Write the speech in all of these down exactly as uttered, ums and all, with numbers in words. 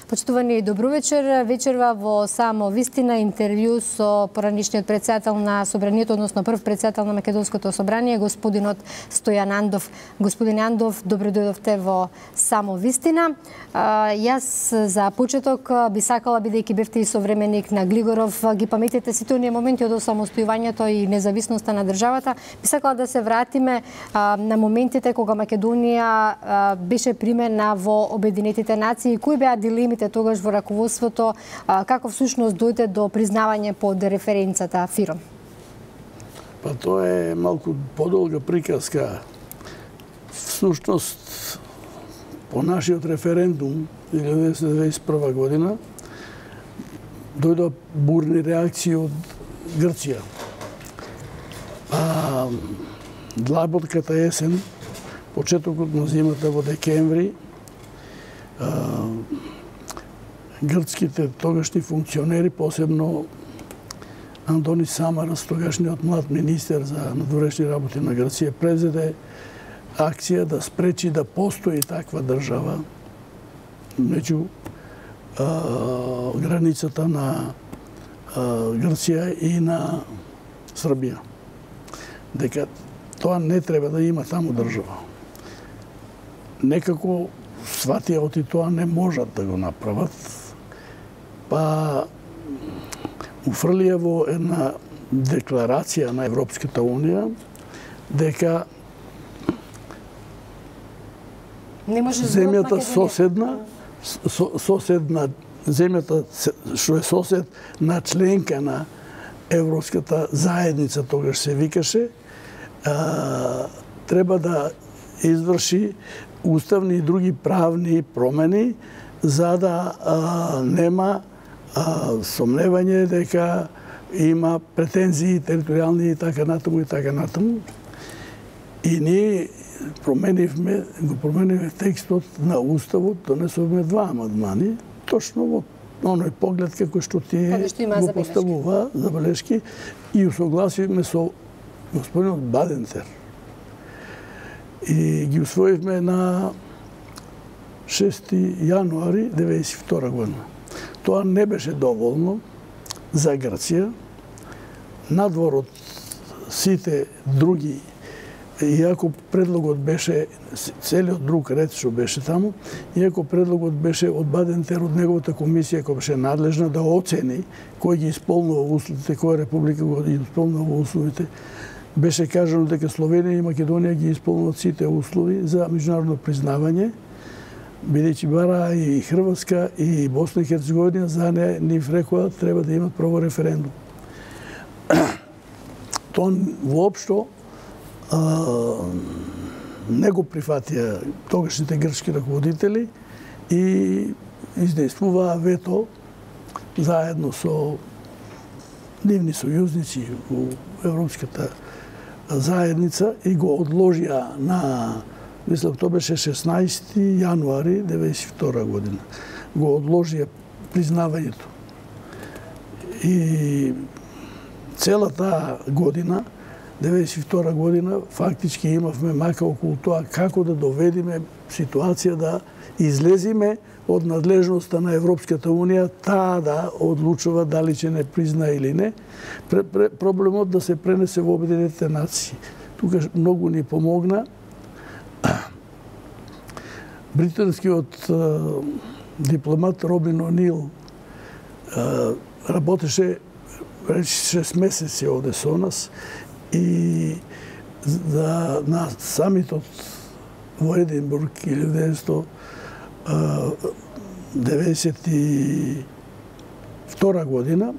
Почитувани, добро вечер. Вечерва во Само вистина интервју со поранишниот председател на Собранието, односно прв председател на Македонското собрание, господинот Стојан Андов. Господин Андов, добро дојдовте во Само вистина. Јас за почеток би сакала, бидејќи бевте и современик на Глигоров, ги паметите сите оние моменти од осамостојувањето и независноста на државата, би сакала да се вратиме на моментите кога Македонија беше примена во Обединетите нации. Кои беа дилемите тогаш во раководството, како всушност дојде до признавање под референцата ФИРОМ? Па тоа е малку подолга приказка. Всушност, по нашиот референдум илјадесетстотини деветдесет и прва година дојдоа бурни реакции од Грција. А длаботката есен, почетокот на зимата во декември, грцките тогашни функционери, посебно Антони Самарас, тогашниот млад министер за надворешни работи на Грција, превзеде акција да спречи да постои таква држава меѓу границата на Грција и на Србија. Дека тоа не треба да има таму држава. Некако сватија оти тоа не можат да го направат, па уфрлија во една декларација на Европската Унија дека земјата соседна, соседна земјата што е сосед на членка на Европската заедница, тогаш се викаше, треба да изврши уставни и други правни промени за да а, нема а, сомневање дека има претензии територијални и така натаму и така натаму. И ние променивме, го променивме текстот на уставот, донесовме два амандмани, точно во оној поглед како што тие го поставува забелешки и усогласивме со господинот Бадентер. И ги усвоивме на шести јануари деветдесет и втора година. Тоа не беше доволно за Грција. Надвор од сите други, иако предлогот беше целиот друг ред што беше таму, иако предлогот беше од Бадентер, од неговата комисија која беше надлежна да оцени кој ги исполнува условите, која република ги исполнува условите, беше кажано дека Словенија и Македонија ги исполнуваат сите услови за меѓународно признавање, бидејќи бара и Хрватска и Босна и Херцеговина за не нив рекоа треба да имат право референдум. Тоа воопшто не го прифатија тогашните грчки раководители и издействуваа вето заедно со нивни сојузници во Европската заедница и го одложија на, мислам, тоа беше шеснаесети јануари деветдесет и втора година. Го одложија признавањето. И целата година, деветдесет и втора година, фактички имавме мака околу тоа како да доведиме ситуација да излезиме од надлежноста на Европската Унија, таа да одлучува дали ќе не призна или не, проблемот да се пренесе во Обединетите нации. Тука многу ни помогна британскиот дипломат Робин О'Нил, работеше шест месеци овде со нас и за, на самитот во Единбург илјада деветстотини деветдесет и втора година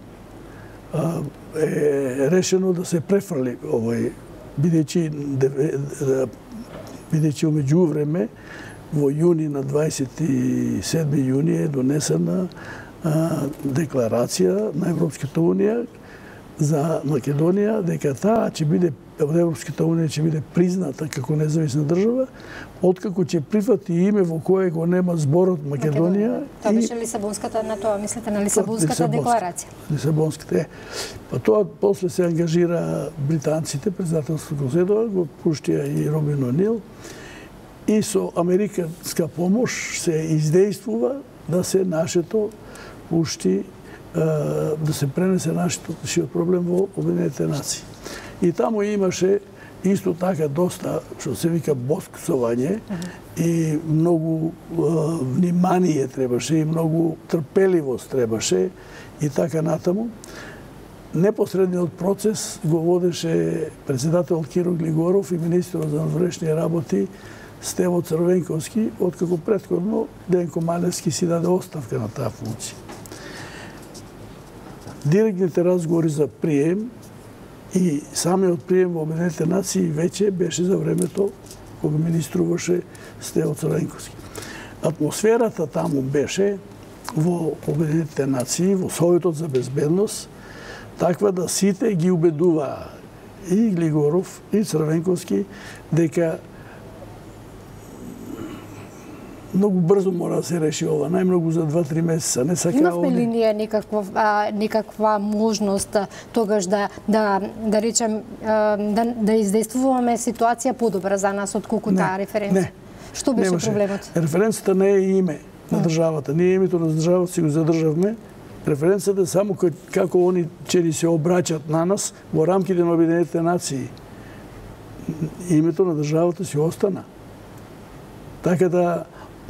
е решено да се префрли овој, бидејќи бидејќи меѓувреме во јуни, на дваесет и седми јуни е донесена декларација на Европската Унија за Македонија дека таа ќе биде од Европската Унија ќе биде призната како независна држава, откако ќе прифати име во кое го нема зборот Македонија. Тоа беше Лисабонската, на тоа мислите на Лисабонската декларација. Лисабонската е. Па тоа после се ангажира британците, председателството го зедоа, го пуштија и Робин О'Нил и со американска помош се издействува да се нашето ушти, да се пренесе нашето проблем во Обединетите нации. И таму имаше исто така доста, што се вика, босксување и многу внимание требаше и многу трпеливост требаше и така натаму. Непосредниот процес го водеше председател Киро Глигоров и министер за внатрешни работи Стево Црвенковски, откако претходно Денко Малевски си даде оставка на таа функција. Директните разговори за прием и самиот прием во Обединетите нации веќе беше за времето кога министруваше Стево Црвенковски. Атмосферата таму беше во Обединетите нации, во Советот за безбедност, таква да сите ги убедуваа, и Глигоров, и Црвенковски, дека многу брзо мора да се реши ова, најмногу за два-три месеца. Не сака Имавме они... ли ние никаква, а, никаква можност тогаш да, да, да речем, а, да, да издействуваме ситуација подобра за нас отколку таа референца? Не. Што беше Немаше. проблемот? Референцата не е име на државата. Ние името на државата си го задржавме. Референцата е само како они че ни се обраќат на нас во рамките на Обединетите нации. Името на државата си остана. Така да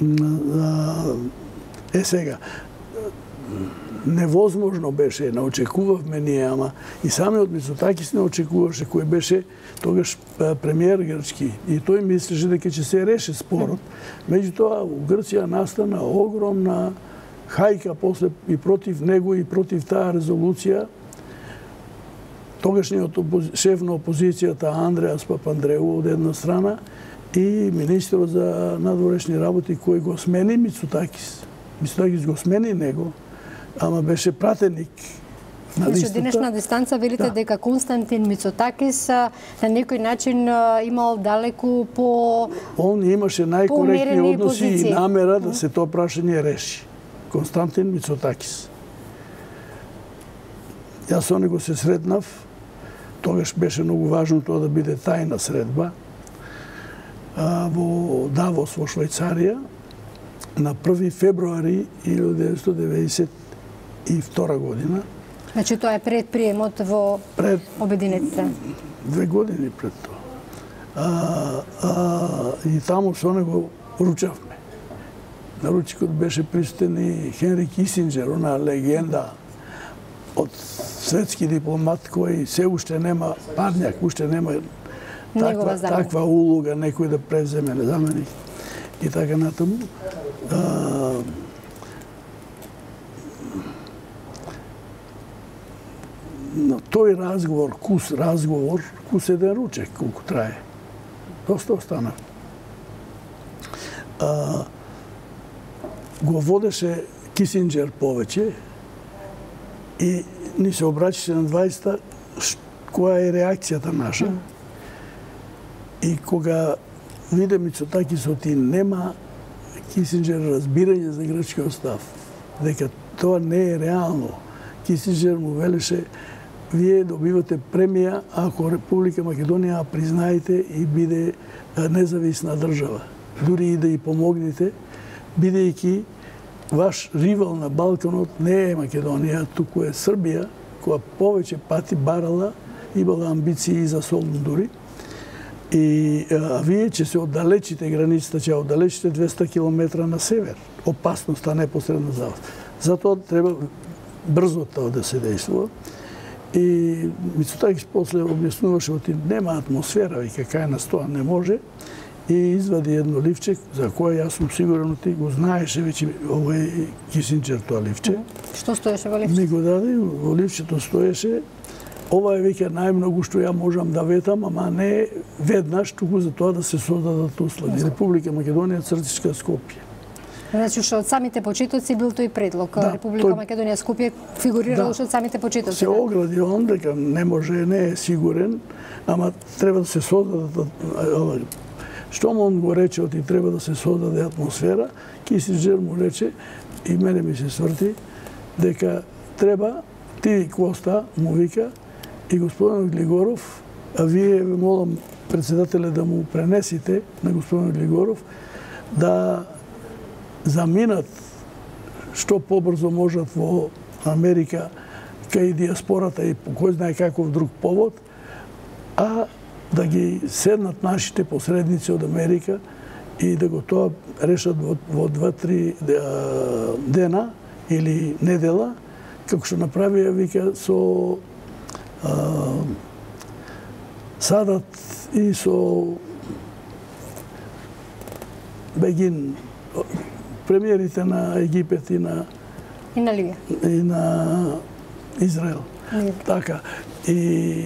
е сега. Невозможно беше, не очекувавме ние, ама и самиот Мицотакис не очекуваше, кој беше тогаш премиер грчки. И тој мислеше дека ќе се реши спорот. Меѓутоа, у Грција настана огромна хајка после и против него и против таа резолуција. Тогашниот шеф на опозицијата Андреас Папандреу од една страна и министерот за надворешни работи кој го смени Мицотакис. Мицотакис го смени него, ама беше пратеник на Значи, листата. од денешна дистанца велите Да. дека Константин Мицотакис на некој начин имал далеку по... Он имаше најкоректни поумерени односи и позиции. намера да се тоа прашање реши. Константин Мицотакис. Јас со него се сретнав, тогаш беше многу важно тоа да биде тајна средба, во Давос во Швајцарија на први февруари илјадесетстотини деветдесет и втора година. Значи тоа е пред приемот во Пред Обединетите. две години пред тоа. А, а, и таму со него ручавме. На ручикот беше присутен и Хенри Кисинџер, она легенда од светски дипломат кој се уште нема парњак, уште нема таква, таква улога некој да превземе заменик и така натаму. А, но тој разговор, кус разговор, кус еден ручек колку трае. Доста остана. А, го водеше Кисинџер повеќе и ни се обраќаше на дваесетта која е реакцијата наша. Mm. И кога виде Мицотакисот и нема Кисинџер разбирање за грчкиот став, дека тоа не е реално. Кисинџер му велеше: вие добивате премија ако Република Македонија признаете и биде независна држава. Дури и да ја помогнете, бидејќи ваш ривал на Балканот не е Македонија, туку е Србија, која повеќе пати барала, имала амбиции за Солун дури. И а, вие ќе се оддалечите границата, ќе оддалечите двеста километра на север. Опасноста непосредно за вас. Затоа треба брзо тоа да се действува. И Мицотакис после објаснуваше оти нема атмосфера, вика кај нас тоа не може. И извади едно ливче, за кое јас сум сигурен ти го знаеше веќе овој Кисинџер тоа ливче. Што стоеше во ливчето? Ми го даде, во ливчето стоеше: ова е веќе најмногу што ја можам да ветам, ама не веднаш, туку за тоа да се создадат услови. Република Македонија, Цртичка, Скопје. Значи, уште од самите почетоци бил тој предлог. Да, Република тој... Македонија, Скопје фигурира уште од самите почетоци. Се огради он дека не може, не е сигурен, ама треба да се создадат. Што му он го рече, оти треба да се создаде атмосфера, Кисинџер му рече, и мене ми се сврти, дека треба, ти Коста, му вика, и господин Глигоров, а вие ве молам председателе да му пренесите на господин Глигоров, да заминат што побрзо можат во Америка кај диаспората и по кој знае каков друг повод, а да ги седнат нашите посредници од Америка и да го тоа решат во, во два-три дена или недела, како што направија, вика, со а, Садат и со Бегин, премиерите на Египет и на и на Либија и на Израел. Либија. Така и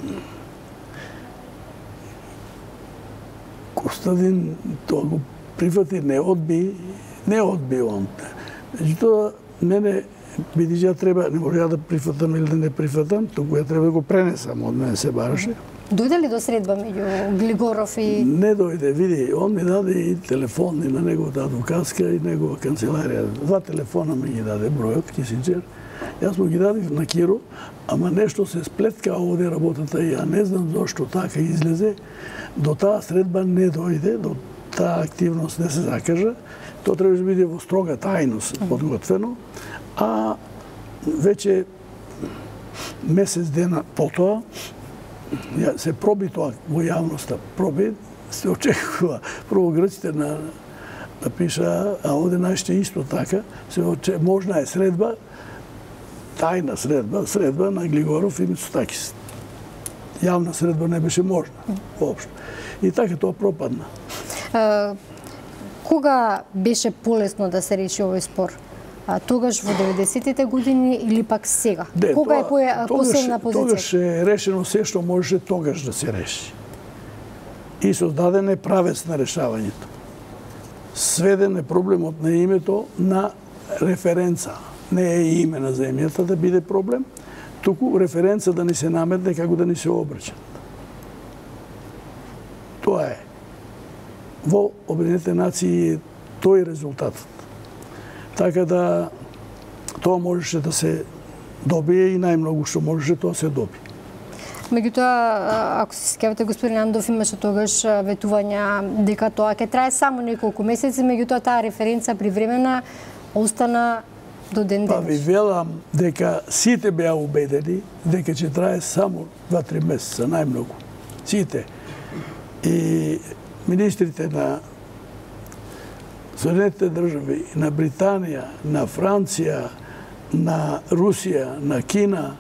Костадин тоа го прифати, не одби, не одби он. Меѓутоа, мене бидејќи ја треба, не може ја да прифатам или да не прифатам, туку ја треба да го пренесам, од мене се бараше. Дојде ли до средба меѓу Глигоров и... Не дојде, види, он ми даде и телефон и на неговата адвокатска и негова канцеларија. Два телефона ми ги даде бројот, Кисинџер. Јас му ги дадив на Киро, ама нешто се сплетка овде работата и ја не знам зошто така излезе. До таа средба не дојде, до таа активност не се закажа. Тоа требаше да биде во строга тајност подготвено, а веќе месец дена потоа се проби тоа во јавноста, проби, се очекува. Прво грците на напиша, а овде нашите исто така, се оче, можна е средба, тајна средба, средба на Глигоров и Мицотакис. Јавна средба не беше можна, воопшто. И така тоа пропадна. А, кога беше полесно да се реши овој спор? А, тогаш во деветдесетите години или пак сега? Де, кога тоа, е посебна позиција? Тогаш е решено се што можеше тогаш да се реши. И создаден е правец на решавањето. Сведен е проблемот на името на референца. Не е име на земјата да биде проблем, туку референца да ни се наметне како да ни се обрачат. Тоа е. Во Обединетите нации е тој резултатот. Така да тоа можеше да се добие и најмногу што можеше тоа се доби. Меѓутоа, ако се сеќавате, господин Андов имаше тогаш ветувања дека тоа ќе трае само неколку месеци, меѓутоа таа референца привремена остана до ден денес. Па ви велам дека сите беа убедени дека ќе трае само два-три месеца, најмногу. Сите. И министрите на Соединетите држави, на Британија, на Франција, на Русија, на Кина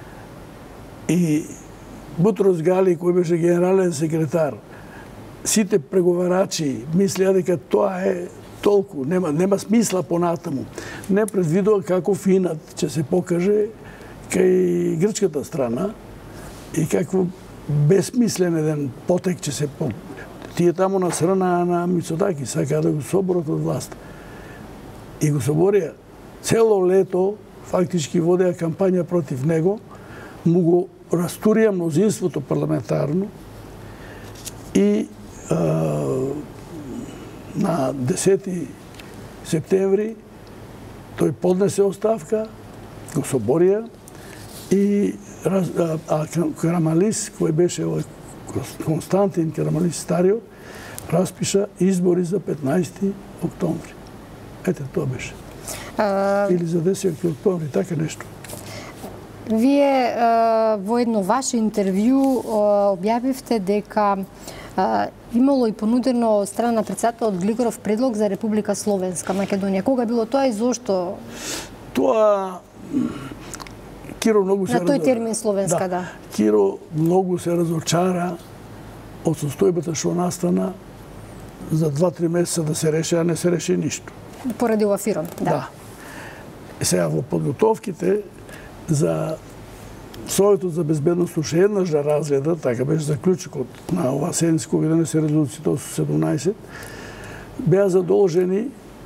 и Бутрос Гали, кој беше генерален секретар, сите преговарачи мислеа дека тоа е толку, нема, нема смисла понатаму. Не предвидува каков инат ќе се покаже кај грчката страна и какво безсмислен еден потек ќе се покаже. Тие таму насрана на Мицотаки, сакаа да го соборат од власт. И го соборија. Цело лето фактички водеа кампања против него, му го растурија мнозинството парламентарно и а, на десети септември тој поднесе оставка, го соборија и а, а Карамалис, кој беше Константин Карамалис Стариот, распиша избори за петнаесети октомври. Ете, тоа беше. А... Или за десети октомври, така нешто. Вие а, во едно ваше интервју а, објавивте дека а, имало и понудено од страна на председателот Глигоров предлог за Република Словенска Македонија. Кога било тоа и зошто? Тоа Киро многу се на тој термин словенска, да. да. Киро многу се разочара од состојбата што настана за два-три месеца да се реши, а не се реши ништо. Поради ова фирон, да. Да. Сега во подготовките за Советот за безбедност уште еднаш да разгледа, така беше заклучокот на оваа седница кога донесе резолуцијата седумнаесет, беа задолжени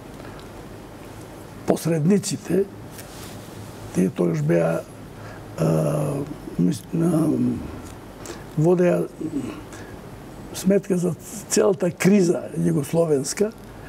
посредниците, тие тогаш беа водеа сметка за целата криза југословенска,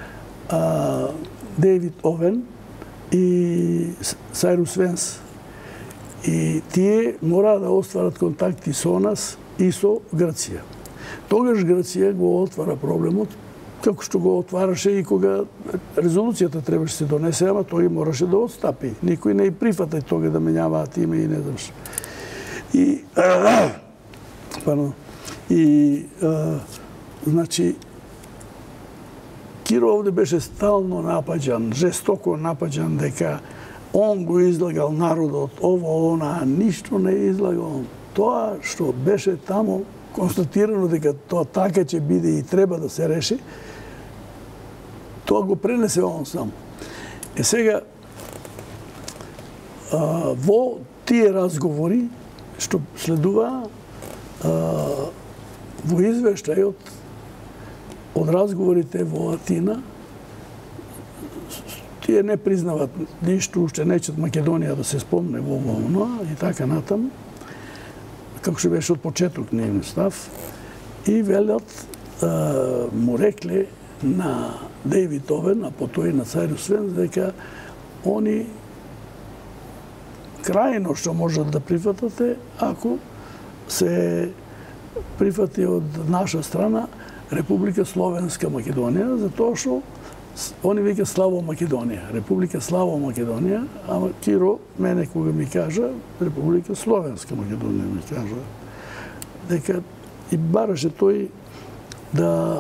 Дейвид Овен и Сайрус Венс. И тие мора да остварат контакти со нас и со Грција. Тогаш Грција го отвара проблемот како што го отвараше и кога резолуцијата требаше се донесе, ама тој мораше да отстапи. Никој не и прифата тога да менјаваат име и не знам што. И пардон, и а, значи Киро овде беше стално напаѓан, жестоко напаѓан дека он го излагал народот, ово, она, ништо не излагал. Тоа што беше таму констатирано дека тоа така ќе биде и треба да се реши, тоа го пренесе он сам. Е сега, а, во тие разговори, што следува, а, во извештајот од разговорите во Атина, тие не признават ништо, уште нечат Македонија да се спомне во оно и така натаму, како што беше од почеток нивен став, и велат, а, му рекле на Дејвид Овен, а потоа и на Цајрус Венс, дека они крајно што можат да прифатате ако се прифати од наша страна Република Словенска Македонија, затоа што они вика Славо Македонија, Република Славо Македонија, ама Киро мене кога ми кажа Република Словенска Македонија ми кажа дека и бараше тој да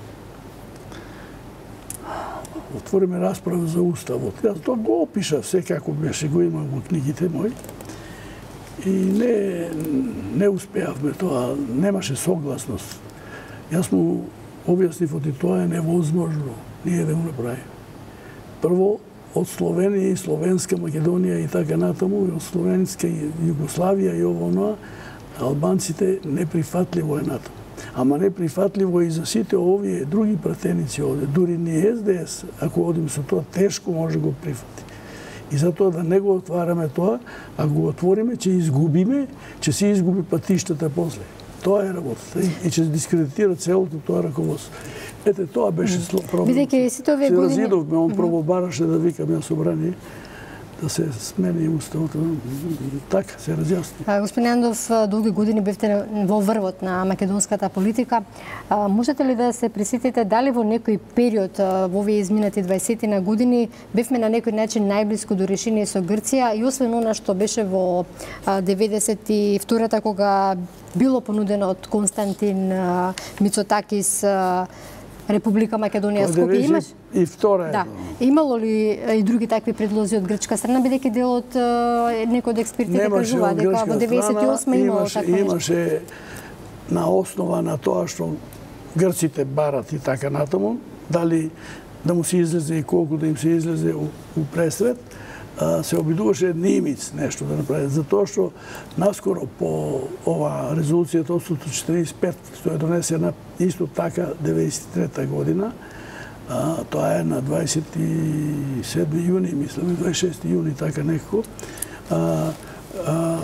отвориме расправа за уставот. Јас тоа го опишав се како беше, го имам во книгите мои. И не не успеавме тоа, немаше согласност. Јас му објаснив оти тоа е невозможно ние да го направиме. Прво, од Словенија и Словенска Македонија и така натаму, и од Словенска и Југославија и ово оноа, албанците неприфатливо е натаму. Ама неприфатливо и за сите овие други пратеници овде, дури ни Ес Де Ес, ако одим со тоа, тешко може го прифати. И затоа да не го отвараме тоа, ако го отвориме, ќе изгубиме, ќе се изгуби патиштата после. Тоа е работата и ќе се дискредитира целото тоа раководство. Ете, тоа беше проблем. Бидејќи сите овие години... Се разидовме, он прво бараше да викам ја собрание, да се смени уставот. Така, се разјасни. Господин Андов, долги години бевте во врвот на македонската политика. Можете ли да се присетите дали во некој период во овие изминати дваесет години бевме на некој начин најблиску до решение со Грција и освен она што беше во деветдесет и втората кога било понудено од Константин Мицотакис Република Македонија, Скопје имаш? И втора е. Да. Имало ли и други такви предлози од грчка страна, бидејќи дел од некој од експертите кажува дека во деветдесет и осма имало такво нешто? Имаше на основа на тоа што грците барат и така натаму, дали да му се излезе и колку да им се излезе у, у пресред, се обидуваше Нимиц нешто да направи, затоа што наскоро по ова резолуцијата осумстотини четиридесет и пет, што е донесена исто така деветдесет и трета година, а, тоа е на дваесет и седми јуни, мислам, дваесет и шести јуни, така некако, а, а,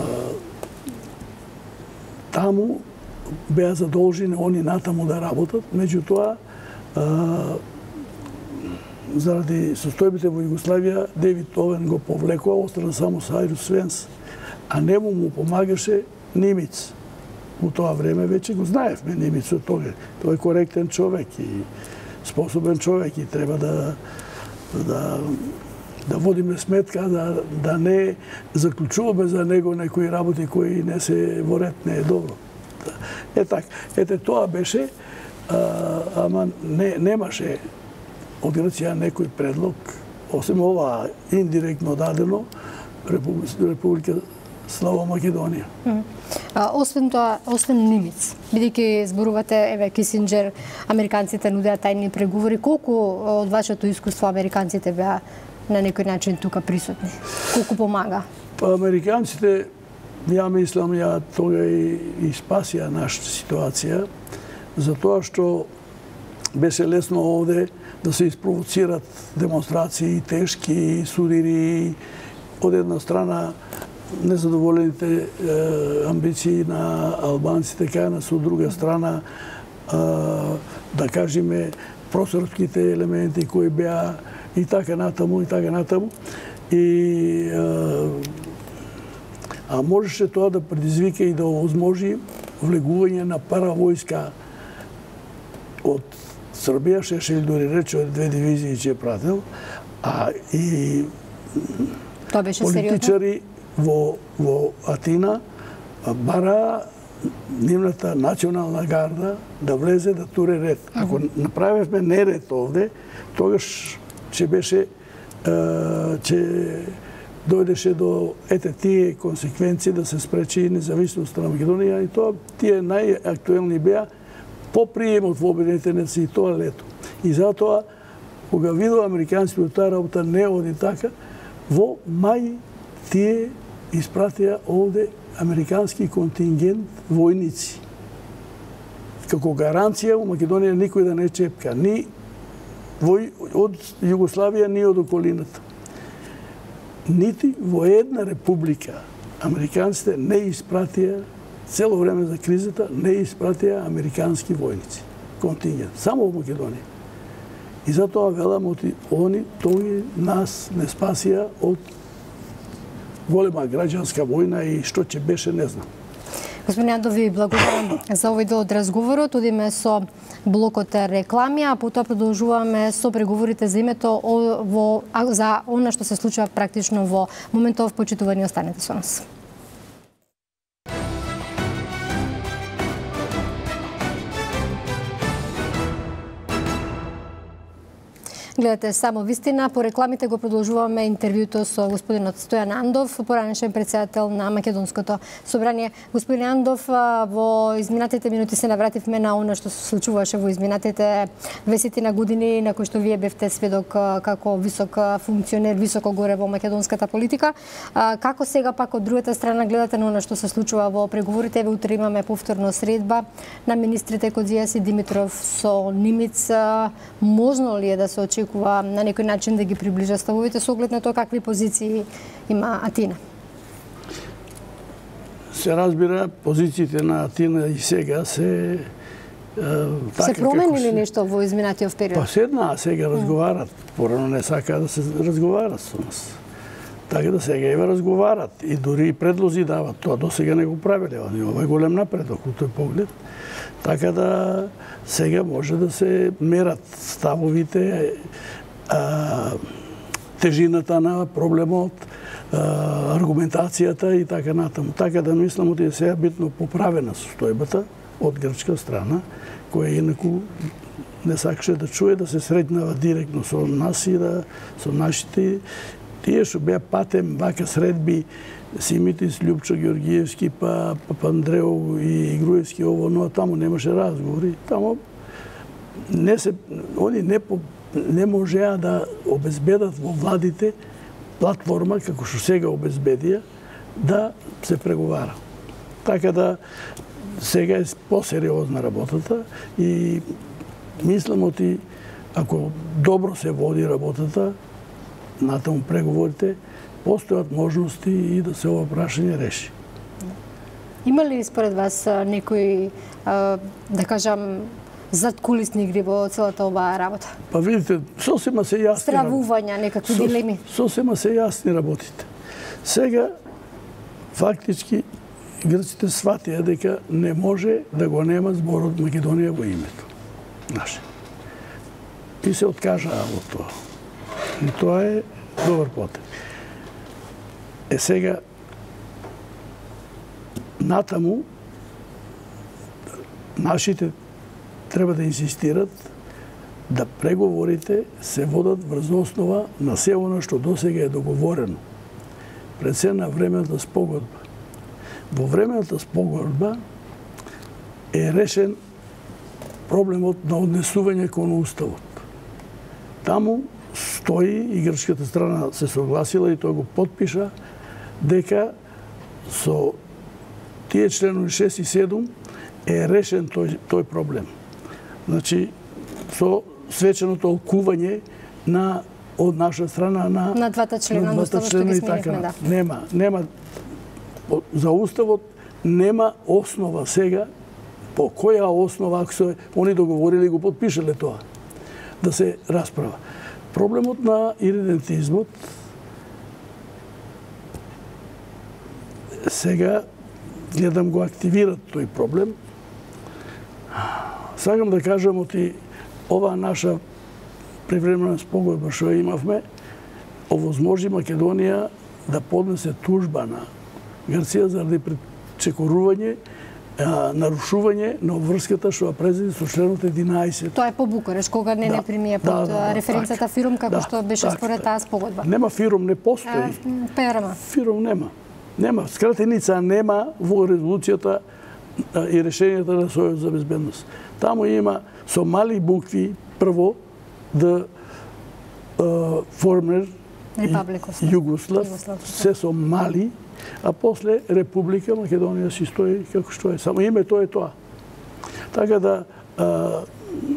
таму беа задолжени они натаму да работат, меѓутоа а, заради состојбите во Југославија, Дејвид Овен го повлекува, остана само Цајрус Венс, а нему му помагаше Нимиц. У тоа време веќе го знаевме Нимиц од тога. Тој е коректен човек и способен човек и треба да да да водиме сметка да да не заклучуваме за него некои работи кои не се во ред, не е добро. Е така, ете тоа беше, а, ама не немаше од Грција некој предлог, освен ова индиректно дадено, Република Славо Македонија. Mm. А, освен тоа, освен Нимиц, бидејќи зборувате, еве, Кисинџер, американците нудеа тајни преговори, колку од вашето искуство американците беа на некој начин тука присутни? Колку помага? Па американците, ја мислам, ја тога и, и спасија нашата ситуација, затоа што беше лесно овде да се испровоцират демонстрации тешки, сурири, од една страна незадоволените е, амбиции на албанците кајна, со друга страна е, да кажеме просрпските елементи кои беа и така натаму и така натаму и е, а можеше тоа да предизвика и да овозможи влегување на паравојска од Србија, Шешел дури рече две дивизии ќе прател, а и политичари во, во Атина бара нивната национална гарда да влезе да туре ред. Ако направевме неред овде, тогаш ќе беше ќе дојдеше до ете тие консеквенции да се спречи независноста на Македонија и тоа тие најактуелни беа по приемот во Обединетите нации тоа лето. И затоа кога видов американците таа работа не оди така, во мај тие испратија овде американски контингент војници. Како гаранција у Македонија никој да не чепка, ни вој, од Југославија, ни од околината. Нити во една република американците не испратија, цело време за кризата, не испратија американски војници, контингент, само во Македонија. И затоа велам, они, тој нас не спасија од голема граѓанска војна и што ќе беше, не знам. Господин Андов, ви благодарам за овој дел од разговорот. Одиме со блокот реклами, а потоа продолжуваме со преговорите за името во, за она што се случува практично во моментов. Почитувани, останете со нас. Гледате само вистина. По рекламите го продолжуваме интервјуто со господинот Стојан Андов, поранешен председател на Македонското собрание. Господин Андов, во изминатите минути се навративме на она што се случуваше во изминатите дваесет години, на кои што вие бевте сведок како висок функционер, високо горе во македонската политика. Како сега пак од другата страна гледате на она што се случува во преговорите? Еве утре имаме повторно средба на министрите Кодзијас и Димитров со Нимиц. Можно ли е да се очекува на некој начин да ги приближа ставовите со оглед на тоа какви позиции има Атина? Се разбира, позициите на Атина и сега се така, се променили нешто во изминатиот период? Па седнаа, сега разговарат. Порано не сакаа да се разговарат со нас. Така да сега ева разговарат и дури и предлози дават. Тоа до сега не го правеле. Ова е голем напредок у тој поглед. Така да сега може да се мерат ставовите, а, тежината на проблемот, а, аргументацијата и така натаму. Така да мислам оти е сега битно поправена состојбата од грчка страна, која инаку не сакаше да чуе да се сретнава директно со нас и да со нашите. Тие што беа патем вака средби Симитис, Љупчо Георгиевски, па Папандреов и Груевски, ово, но таму немаше разговори. Таму не се, они не, не можеа да обезбедат во владите платформа, како што сега обезбедија, да се преговара. Така да сега е посериозна работата и мислам оти, ако добро се води работата, натаму преговорите, постојат можности и да се ова прашање реши. Има ли според вас некои, да кажам, задкулисни игри во целата оваа работа? Па видите, сосема се јасни. Стравувања, некакви дилеми? Сосема се јасни работите. Сега, фактички, грците сватија дека не може да го нема зборот Македонија во името наше. И се откажаа од тоа. И тоа е добар потек. Е сега, натаму, нашите треба да инсистират да преговорите се водат врз основа на се оно што досега е договорено. Пред се на времената спогодба. Во времената спогодба е решен проблемот на однесување кон Уставот. Таму стои и грчката страна се согласила и тој го подпиша дека со тие членови шест и седум е решен тој, тој проблем. Значи, со свеченото олкување на од наша страна на на двата члена на Уставот што ги сменивме, да. Нема, нема за Уставот нема основа сега по која основа ако се они договорили го подпишале тоа да се расправа. Проблемот на иридентизмот сега гледам го активират тој проблем. Сакам да кажам оти ова наша привремена спогодба што ја имавме, овозможи Македонија да поднесе тужба на Грција заради пречекорување, нарушување на обврската што ја презеди со членот единаесет. Тоа е по Букуреш, кога не не примија под референцата фирум, како што беше според таа спогодба. Нема фирум, не постои. Перама. Фирум нема. Нема. Скратеница нема во резолуцијата и решенијата на Сојузот за безбедност. Таму има со мали букви прво да формер Југослав, се со мали, а после Република Македонија си стои како што е. Само името е тоа. Така да а,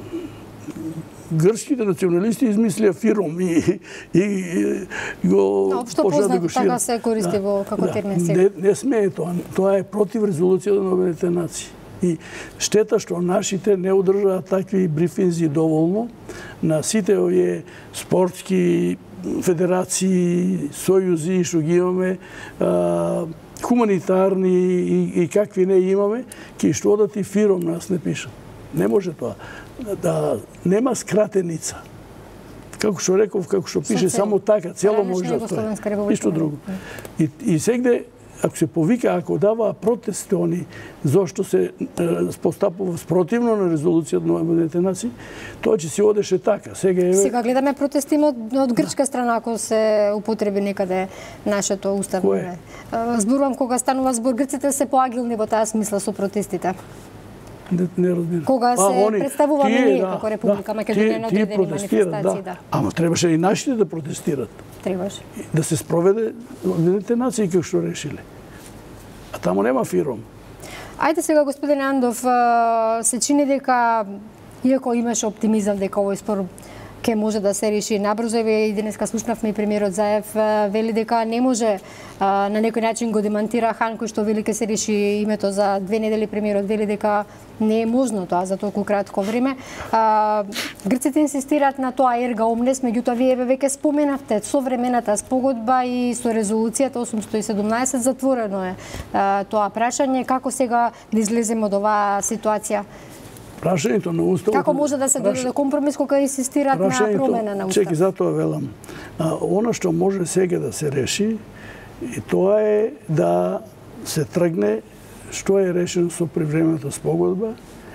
грчките националисти измислија фирум и, и, и го Општо познато, да така се користи во како термин сега. Не, не смее тоа. Тоа е против резолуцијата на Обединетите нации. И штета што нашите не одржаат такви брифинзи доволно на сите овие спортски федерации, сојузи што ги имаме, а, хуманитарни и, и какви не имаме, ки што одат и фиром нас не пишат. Не може тоа. Да нема скратеница. Како што реков, како што пише само така, цело може да стои. Ништо друго. И, и сегде, ако се повика, ако дава протести они, зошто се постапува спротивно на резолуцијата на Обединетите нации, тоа ќе си одеше така. Сега е Сега гледаме протести од, од грчка страна ако се употреби некаде нашето уставно. Зборувам кога станува збор, грците се поагилни во таа смисла со протестите. Не, не разбирам. Кога се а, они, представуваме тие, ние да, како Република да, Македонија на одредени манифестации, да. да. Ама требаше и нашите да протестират. Требаше. Да се спроведе Обединетите нации како што решиле. А таму нема фирум. Ајде сега, господин Андов, се чини дека, иако имаше оптимизам дека овој спор ке може да се реши набрзо, и денеска слушнавме и премиерот Заев вели дека не може, на некој начин го демантира Хан кој што вели ке се реши името за две недели. Премиерот вели дека не е можно тоа за толку кратко време. Грците инсистираат на тоа ерга омнес, меѓутоа вие веќе споменавте современата спогодба и со резолуцијата осумстотини и седумнаесет затворено е тоа прашање. Како сега да излеземе од оваа ситуација? Прашањето на уставот... Како може да се дојде до компромис кога инсистираат на промена на устав? Чеки, затоа велам. А, она што може сега да се реши, и тоа е да се тргне што е решено со привремената спогодба,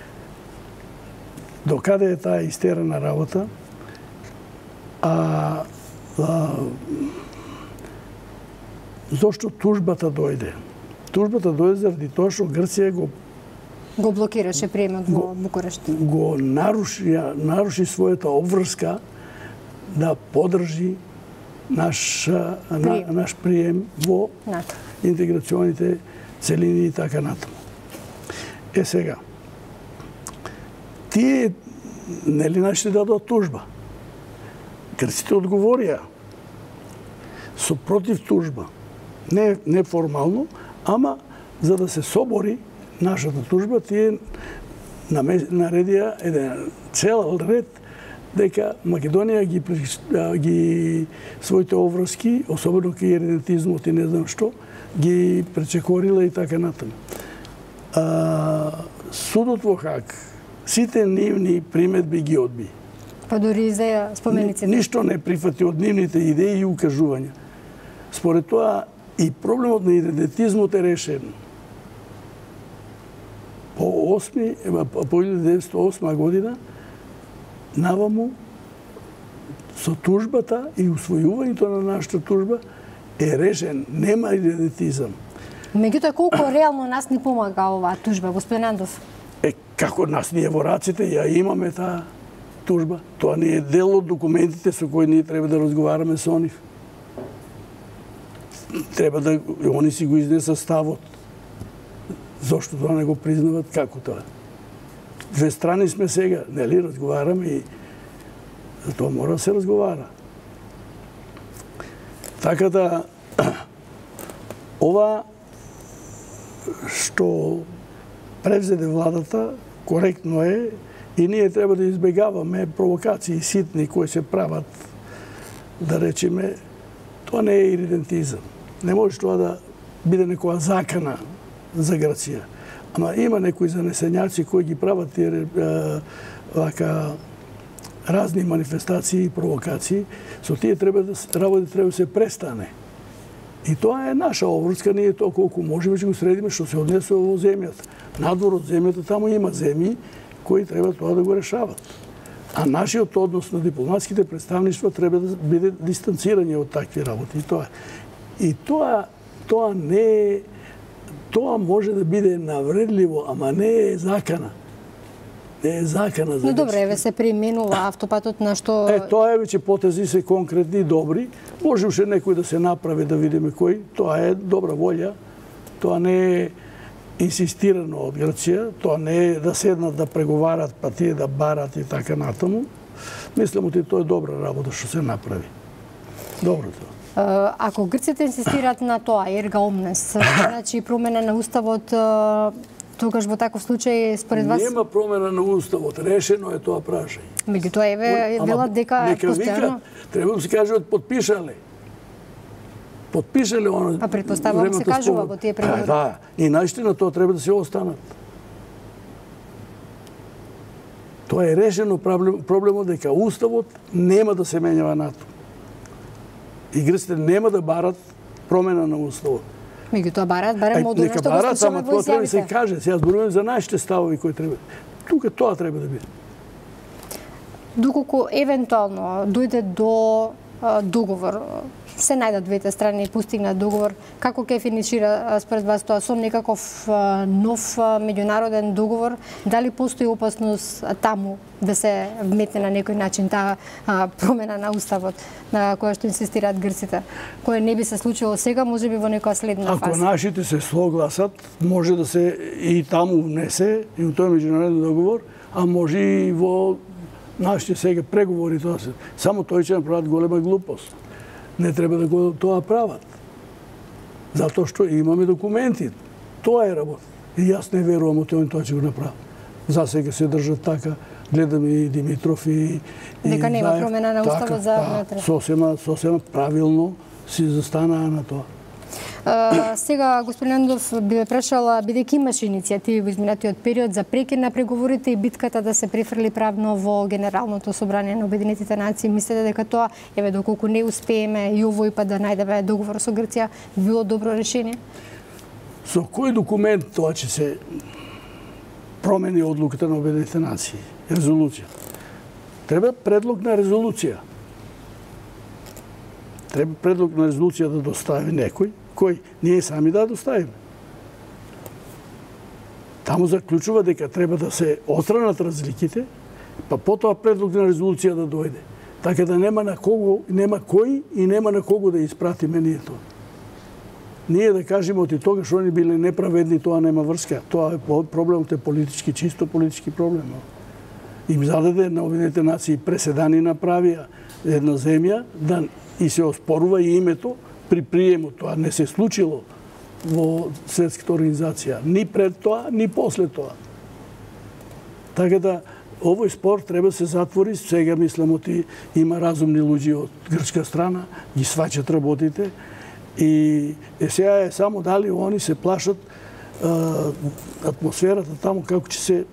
до каде е таа истерана работа, а, а зошто тужбата дојде? Тужбата дојде заради тоа што Грција го го блокираше приемот во Букурешт. Го наруши, наруши својата обврска да подржи наш, на, наш прием во НАТО, интеграционите целини и така натаму. Е сега, тие, нели нашите дадоа тужба? Грците одговорија со против тужба. Не, не формално, ама за да се собори нашата тужба, тие наредија еден цел ред дека Македонија ги, ги своите обврски, особено кај иридентизмот и не знам што, ги пречекорила и така натаму. А, судот во Хаг сите нивни приметби ги одби. Па дури за спомениците. Ништо не прифати од нивните идеи и укажувања. Според тоа и проблемот на идентизмот е решен. По осми, по илјада деветстотини и осма година наваму со тужбата и усвојувањето на нашата тужба е решен, нема идентизам. Меѓутоа колку реално нас ни помага оваа тужба, господин Андов? Е, како нас ние во раците ја имаме таа тужба. Тоа не е дел од документите со кои ние треба да разговараме со нив. Треба да они си го изнесат ставот. Зошто тоа не го признават, како тоа? Две страни сме сега, нели, разговараме и за тоа мора да се разговара. Така да, ова што превзеде владата, коректно е и ние треба да избегаваме провокации ситни кои се прават, да речеме, тоа не е иридентизам. Не може тоа да биде некоја закана за Грција. Ама има некои занесењаци кои ги прават тие вака разни манифестации и провокации, со тие треба да работи треба да се престане. И тоа е наша обврска, ние тоа колку можеме ќе го средиме што се однесува во земјата. Надвор од земјата таму има земји кои треба тоа да го решават. А нашиот однос на дипломатските представништва треба да биде дистанцирање од такви работи. И тоа и тоа тоа не е, тоа може да биде навредливо, ама не е закана. Не е закана за. Но добре, еве се применува автопатот на што. Е, тоа е веќе потези се конкретни и добри. Може уште некој да се направи да видиме кој. Тоа е добра волја. Тоа не е инсистирано од Грција. Тоа не е да седнат да преговарат, па тие да барат и така натаму. Мислам ότι тоа е добра работа што се направи. Добро тоа. Ако грците инсистираат на тоа, ерга омнес, значи промена на уставот, тогаш во таков случај според вас нема промена на уставот, решено е тоа прашање. Меѓутоа еве велат дека постојано треба да се каже од подпишале. Подпишале она. А претпоставувам се кажува во тие преговори. Да, и наистина тоа треба да се останат. Тоа е решено проблемот дека уставот нема да се менјава НАТО. И грците нема да барат промена на уставот. Меѓутоа барат, барем од она што го слушаме во изјавите. Треба да се каже, сега зборуваме за нашите ставови кои треба. Тука тоа треба да биде. Доколку евентуално дојде до а, договор, се најдат двете страни и постигнат договор, како ќе финишира според вас тоа со некаков а, нов а, меѓународен договор? Дали постои опасност а, таму да се вметне на некој начин таа а, промена на уставот на која што инсистираат грците, која не би се случило сега, можеби во некоја следна фаза? Ако нашите се согласат, може да се и таму внесе и во тој меѓународен договор, а може и во нашите сега преговори тоа се. Само тој ќе направат голема глупост. Не треба да го тоа прават. Затоа што имаме документи. Тоа е работа. И јас не верувам во тоа тоа ќе го направат. За сега се држат така. Гледам и Димитров и дека нема Заев, промена на уставот за внатре. Сосема, сосема правилно си застанаа на тоа. Uh, сега, господин Андов, би ве прашала, бидејќи имаше иницијативи во изминатиот период за прекин на преговорите и битката да се префрли правно во Генералното собрание на Обединетите нации, мислите дека тоа, еве, доколку не успееме и овој пат да најдеме договор со Грција, било добро решение? Со кој документ тоа ќе се промени одлуката на Обединетите нации? Резолуција. Треба предлог на резолуција. Треба предлог на резолуција да достави некој, кој ние сами да доставиме. Таму заклучува дека треба да се отстранат разликите, па потоа предлог на резолуција да дојде. Така да нема на кого, нема кој и нема на кого да испратиме ние тоа. Ние да кажеме оти тогаш они биле неправедни, тоа нема врска. Тоа е проблемот е политички, чисто политички проблем. Им зададе на Обединетите нации преседани направија една земја да и се оспорува и името при приемот. Тоа не се случило во светската организација. Ни пред тоа, ни после тоа. Така да, овој спор треба да се затвори. Сега мислам оти има разумни луѓе од грчка страна, ги сваќат работите. И е, сега е само дали они се плашат а, атмосферата таму како ќе се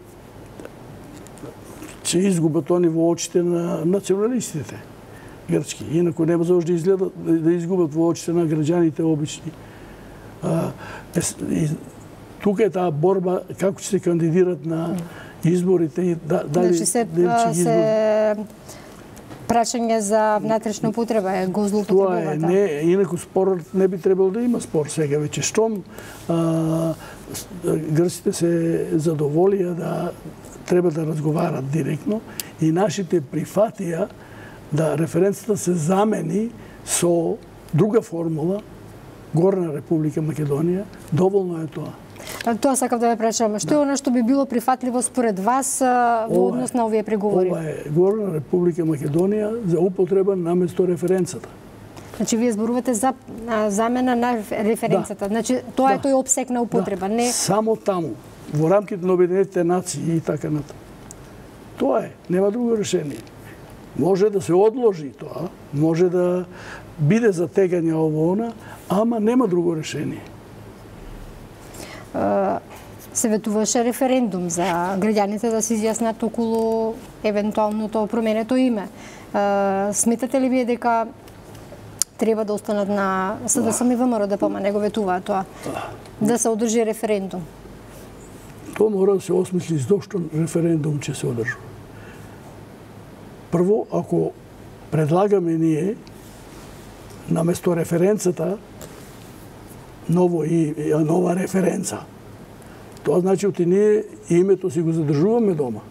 ќе изгубат они во очите на националистите грчки. Инаку нема за да изгледат да изгубат во очите на граѓаните обични. А, е, и, тука е таа борба како ќе се кандидират на изборите и да, дали значи се, дали се прашање за внатрешна употреба е го злоупотребувата. Тоа е, не, инаку спорот не би требало да има спор сега веќе. Штом а, грците се задоволија да треба да разговарат директно и нашите прифатија да референцата се замени со друга формула, Горна Република Македонија, доволно е тоа. Тоа сакав да ве прашам. Што е она што би било прифатливо според вас во однос на овие преговори? Ова е Горна Република Македонија за употреба наместо референцата. Значи вие зборувате за замена на референцата. Да. Значи тоа да. Е тој опсек на употреба, да. Не само таму, во рамките на Обединетите нации и така натаму. Тоа е, нема друго решение. Може да се одложи тоа, може да биде затегање ово она, ама нема друго решение. се ветуваше референдум за граѓаните да се изјаснат околу евентуалното променето име. Сметате ли вие дека треба да останат на СДСМ и ВМРО да пома него ветуваат тоа? Да се одржи референдум? Тоа мора да се осмисли зошто референдум ќе се одржува. Прво, ако предлагаме ние наместо референцата ново и нова референца, тоа значи оти ние името си го задржуваме дома.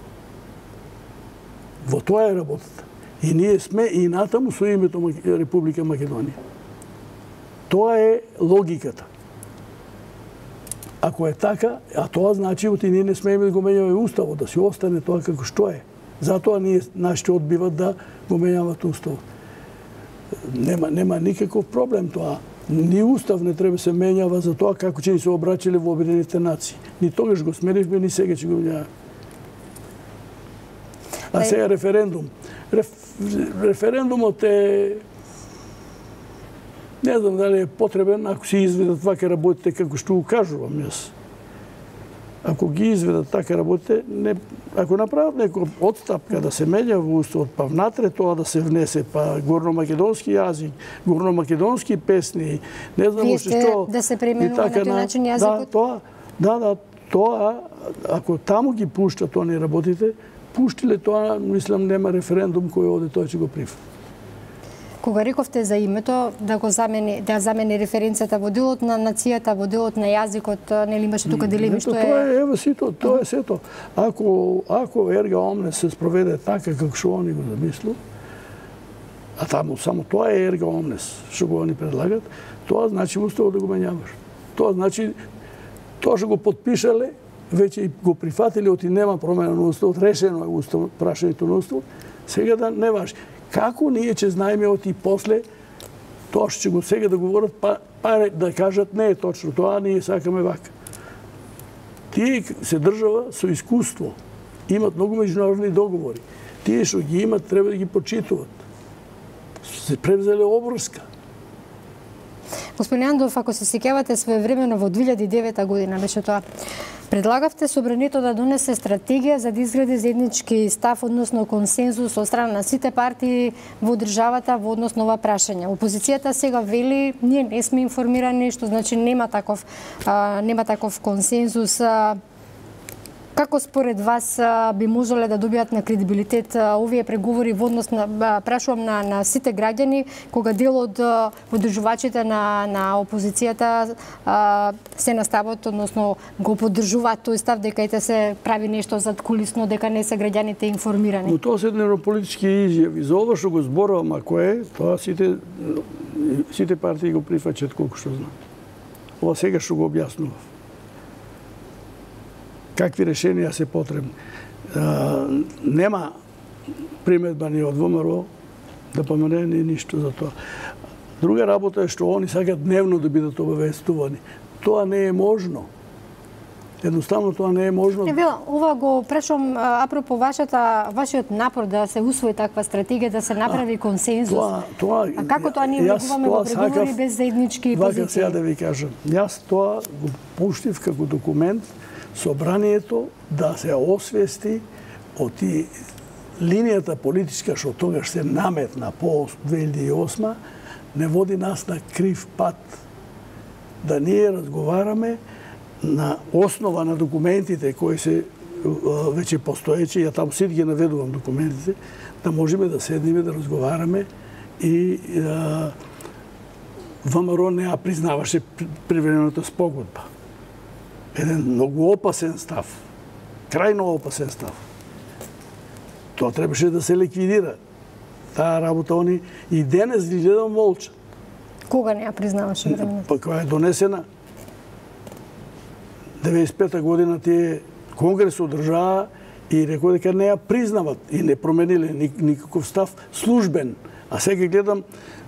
Во тоа е работата. И ние сме и натаму со името Република Македонија. Тоа е логиката. Ако е така, а тоа значи оти ние не смееме да го менјаме уставот, да си остане тоа како што е. Затоа ние нашите одбиват да го менјават уставот. Нема нема никаков проблем тоа. Ни устав не треба се менјава за тоа како ќе ни се обраќале во Обединетите нации. Ни тогаш го сменивме, ни сега ќе го менјаваме. А сега референдум. Реф, референдумот е... Не знам дали е потребен, ако си изведат вака работите како што го кажувам јас. Ако ги изведат така работите, не, ако направат некоја отстапка да се менја во уставот, па внатре тоа да се внесе, па горномакедонски јазик, горномакедонски песни, не знам уште што... да се преименува на тој начин јазикот? Да, тоа, да, да, тоа, ако таму ги пуштат они работите, пуштиле тоа, мислам, нема референдум кој оде, тоа ќе го прифати. Кога рековте за името, да го замени, да замени референцията во делот на нацијата, во делот на јазикот, нели имаше тука дилеми што е... Тоа е, ево сито, тоа е сето. Ако, ако Ерга Омнес се спроведе така како што они го замислу, а таму само тоа е Ерга Омнес, што го они предлагат, тоа значи уставот да го менјаваш. Тоа значи, тоа што го подпишале, веќе го прифатиле, оти нема промена на уставот, решено е уставот, прашањето на уставот, сега да не важи. Како ние ќе знаеме оти после тоа што ќе го сега да говорат, па, па да кажат не е точно тоа, ние сакаме вака. Тие се држава со искуство, имат многу меѓународни договори. Тие што ги имат треба да ги почитуваат. Се превзеле обврска. Господин Андов, ако се сеќавате своевремено во две илјади и девета година беше тоа, предлагавте Собранието да донесе стратегија за да изгради заеднички став, односно консензус од страна на сите партии во државата во однос на ова прашање. Опозицијата сега вели, ние не сме информирани, што значи нема таков а, нема таков консензус. А, Како според вас би можеле да добијат на кредибилитет овие преговори во однос на, прашувам на, на сите граѓани, кога дел од поддржувачите на, на опозицијата а, се настават, односно го поддржуваат тој став дека ете се прави нешто зад кулисно, дека не се граѓаните информирани? Но тоа се дневнополитички изјави. За ова што го зборувам, ако е, тоа сите, сите партии го прифаќат колку што знам. Ова сега што го објаснував. Какви решенија се потребни. А, нема приметба ни од ВМРО да помене ни ништо за тоа. Друга работа е што они сакат дневно да бидат обавестувани. Тоа не е можно. Едноставно тоа не е можно. Не, Вила, ова го прашувам апропо вашата, вашиот напор да се усвои таква стратегија, да се направи консензус. Тоа, тоа, а како тоа ние влегуваме во преговори без заеднички позиции? Вака сега да ви кажам. Јас тоа го пуштив како документ Собранието да се освести од ти линијата политичка што тогаш се наметна по две илјади и осма, не води нас на крив пат. Да ние разговараме на основа на документите кои се веќе постоечи, ја таму сите ги наведувам документите, да можеме да седнеме да разговараме и да, ВМРО не ја признаваше привремената спогодба. Еден многу опасен став, крајно опасен став. Тоа требаше да се ликвидира. Таа работа они и денес ги гледам молчат. Кога не ја признаваше времената? Па кога е донесена деветдесет и пета година тие конгрес одржаа и рекоа дека не ја признават и не промениле никаков став службен. А сега гледам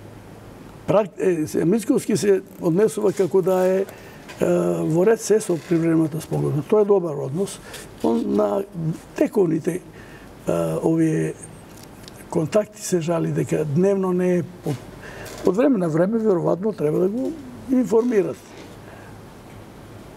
Мицковски се однесува како да е во ред се со привремената спогодба. Тоа е добар однос. Он на тековните овие контакти се жали дека дневно не е под, под време на време веројатно треба да го информират.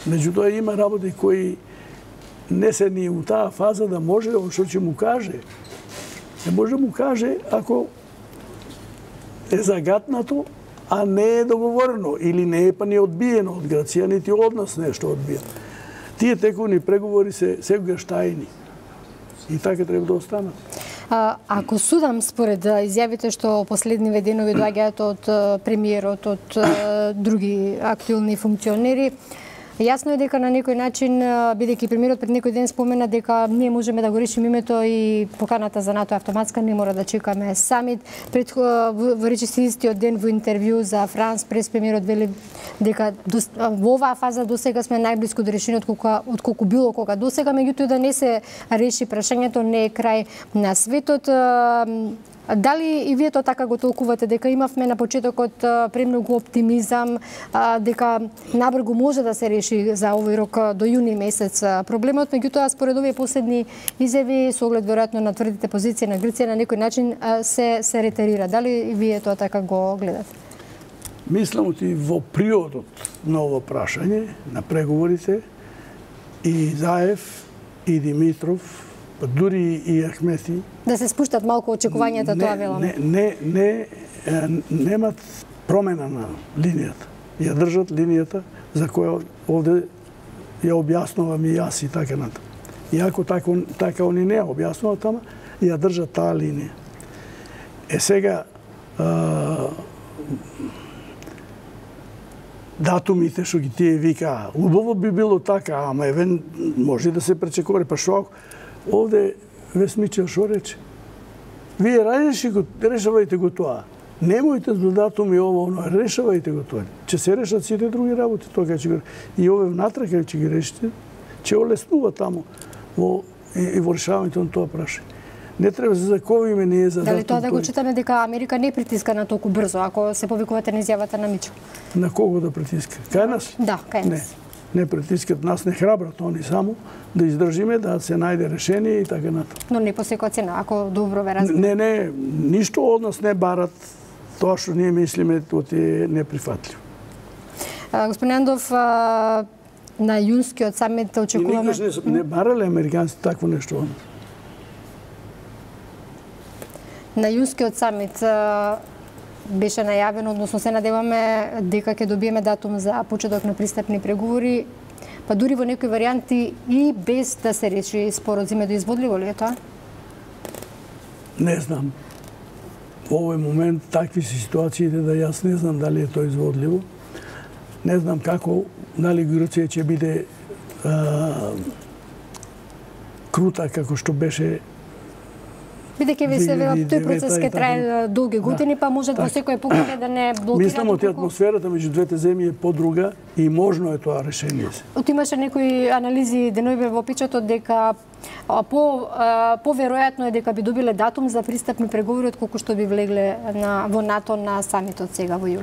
Меѓутоа има работи кои не се ни у таа фаза да може што ќе му каже. Не може да му каже ако е загатнато, а не е договорено или не е па ни одбиено од Грција, нити од нас нешто одбиено. Тие тековни преговори се секогаш тајни. И така треба да останат. А, ако судам според изјавите што последниве денови доаѓаат од премиерот, од други актуелни функционери, јасно е дека на некој начин, бидејќи премиерот пред некој ден спомена дека ние можеме да го решиме името и поканата за НАТО автоматска, не мора да чекаме самит. Пред во речиси истиот ден во интервју за Франс прес премиерот вели дека во оваа фаза досега сме најблиску до решение од колку било кога досега, меѓутоа да не се реши прашањето, не е крај на светот. Дали и вие тоа така го толкувате, дека имавме на почетокот премногу оптимизам, дека набрзо може да се реши за овој рок до јуни месец проблемот, меѓутоа според овие последни изјави со оглед веројатно на тврдите позиции на Грција на некој начин се се ретерира. Дали и вие тоа така го гледате? Мислам ти во приодот на ово прашање, на преговорите, и Заев, и Димитров, па дури и Ахмети, да се спуштат малку очекувањата, тоа веламе. Не, не, не, немат промена на линијата. Ја држат линијата за која овде ја објаснувам и јас и така натаму. Иако така, така они не ја објаснуваат, тама ја држат таа линија. Е сега а, датумите што ги тие викаа, убаво би било така, ама евен може да се пречекори, па што ако овде Весмичел шо рече? Вие реши го, решавајте го тоа. Немојте до датуми ово, оно, решавајте го тоа. Че се решат сите други работи, тоа ќе го и ове внатре ќе ќе ги решите, ќе олеснува таму во и, и во решавањето на тоа прашање. Не треба да се заковиме ние за дали тоа да го читаме дека Америка не притиска на толку брзо, ако се повикувате на изјавата на Мичел? На кого да притиска? Кај нас? Да, кај нас. Не. Не притискат, нас не храбрат они само да издржиме, да се најде решение и така натаму. Но не по секоја цена, ако добро ве разбирам. Не, не, ништо од нас не барат тоа што ние мислиме, тоа е неприфатливо. Господин Андов, на јунскиот самит очекуваме... И никош не, не барале американците такво нешто од нас. На јунскиот самит беше најавено, односно се надеваме дека ќе добиеме датум за почеток на пристапни преговори, па дури во некои варијанти и без да се реши споразумето, изводливо ли е тоа? Не знам. Во овој момент такви се ситуациите да јас не знам дали е тоа изводливо. Не знам како, дали Грција ќе биде а, крута како што беше. Бидејќи ви се вела, тој процес ќе трае долги години, па може во секој поглед да не блокира. Мислам од атмосферата меѓу двете земји е подруга и можно е тоа решение. От имаше некои анализи деноиве во печатот дека по поверојатно е дека би добиле датум за пристапни преговори отколку што би влегле на во НАТО на самитот сега во јули.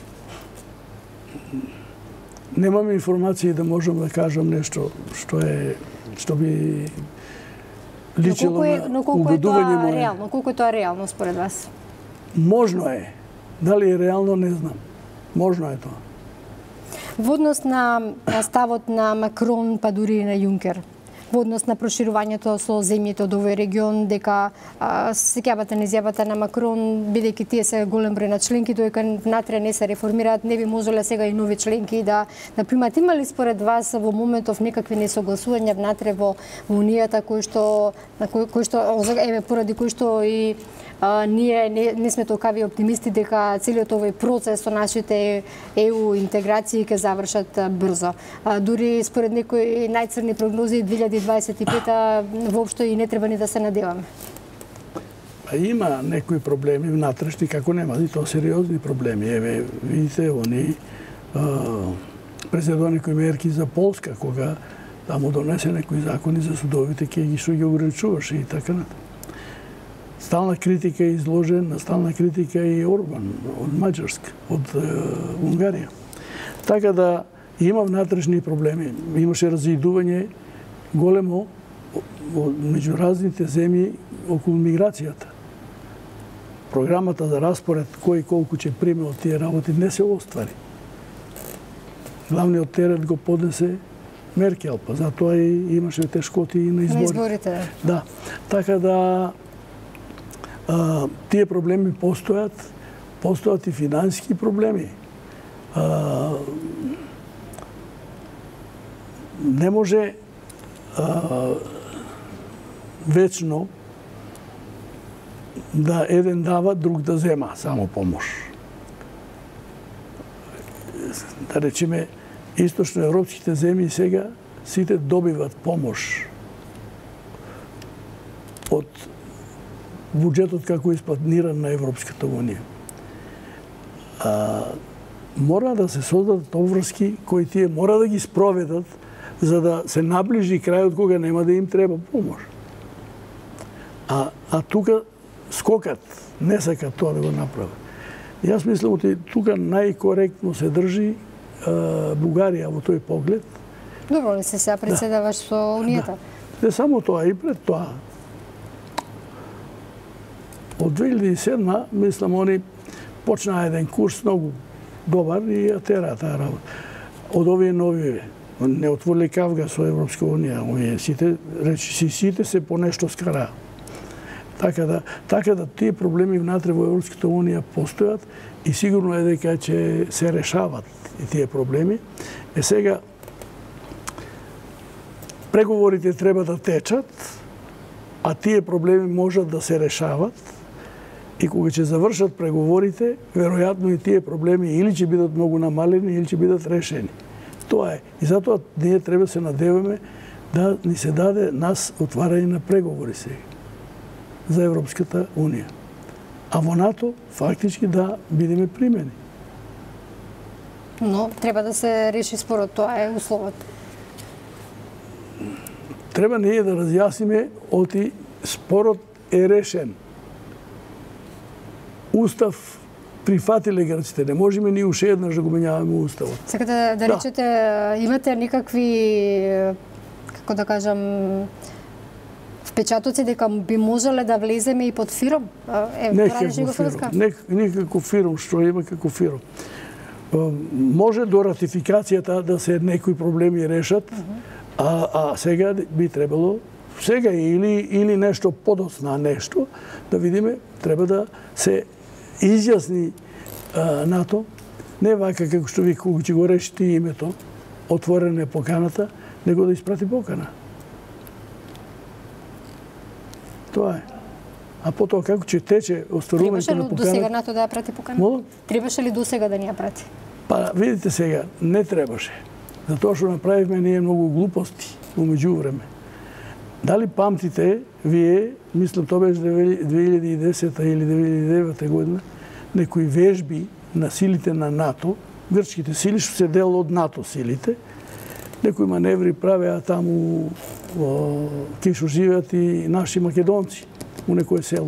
Немам информации да можам да кажам нешто што е што би личило на убедување моје. Реално, колку е тоа реално според вас? Можно е. Дали е реално, не знам. Можно е тоа. Во однос на ставот на Макрон, па дури и на Јункер, во однос на проширувањето со земјите од овој регион, дека се сеќавате на изјавата на Макрон, бидејќи тие се голем број на членки, доека внатре не се реформираат, не би можеле сега и нови членки да да примат. Има ли според вас во моментов некакви несогласувања внатре во унијата кои што кои, кои што еве поради кои што и а, ние не, не сме толкави оптимисти дека целиот овој процес со нашите Е У интеграции ќе завршат брзо. А, дури според некои најцрни прогнози две илјади дваесет и пета воопшто и не треба ни да се надеваме. Па има некои проблеми внатрешни, како нема, и тоа сериозни проблеми. Еве, видите, они презедува некои мерки за Полска, кога таму донесе некои закони за судовите, ќе ги што ги ограничуваше и така натаму. Стална критика е изложен, на стална критика и Орбан од Маđarска, од е, Унгарија. Така да има внатрешни проблеми. Имаше разидување големо меѓу разните земји околу миграцијата. Програмата за распоред кој колку ќе приме од тие работи не се оствари. Главниот терет го поднесе Меркел, па затоа и имаше тешкоти и на изборите. На изборите, да. Така да а, тие проблеми постојат, постојат и финансиски проблеми. А, не може а, вечно да еден дава, друг да зема само помош. Да речеме, источноевропските земји сега сите добиват помош од буџетот како испланиран на Европската унија. А, мора да се создадат обврски кои тие мора да ги спроведат за да се наближи крајот кога нема да им треба помош. А, а тука скокат, не сакат тоа да го направат. Јас мислам че тука најкоректно се држи а, Бугарија во тој поглед. Добро ли се сега председаваш да. со Унијата? Да. Не само тоа, и пред тоа. Од две илјади и седма, мислам, они почнаа еден курс многу добар и ја тера таа работа. Од овие нови не отворили кавга со Европска унија, овие сите речи сите се по нешто скара. Така да, така да тие проблеми внатре во Европската унија постојат и сигурно е дека ќе се решават и тие проблеми. Е сега преговорите треба да течат, а тие проблеми можат да се решават и кога ќе завршат преговорите, веројатно и тие проблеми или ќе бидат многу намалени или ќе бидат решени. Тоа е. И затоа ние треба се надеваме да ни се даде нас отварање на преговори сега за Европската унија. А во НАТО фактички да бидеме примени. Но треба да се реши спорот, тоа е условот. Треба ние да разјасниме оти спорот е решен. Устав прифатиле грците, не можеме ни уште еднаш да го менјаваме уставот. Сакате да, да речете, имате никакви, како да кажам, впечатоци дека би можеле да влеземе и под фиром? Е, не како фиром, не, не како фиром, што има како фиром. Може до ратификацијата да се некои проблеми решат, uh -huh. а, а сега би требало, сега или, или нешто подоцна нешто, да видиме, треба да се изјасни а, НАТО, не вака како што ви кога ќе го решите името, отворена е поканата, него да испрати покана. Тоа е. А потоа како ќе тече остварувањето на поканата? Требаше ли до сега НАТО да ја прати покана? Мола? Требаше ли до сега да ни ја прати? Па, видите сега, не требаше. Затоа што направивме ние многу глупости во меѓувреме. Дали памтите, вие, мислам тоа беше две илјади и десета или две илјади и девета година, некои вежби на силите на НАТО, грчките сили што се дел од НАТО силите, некои маневри правеа таму кај што живеат и наши македонци у некое село.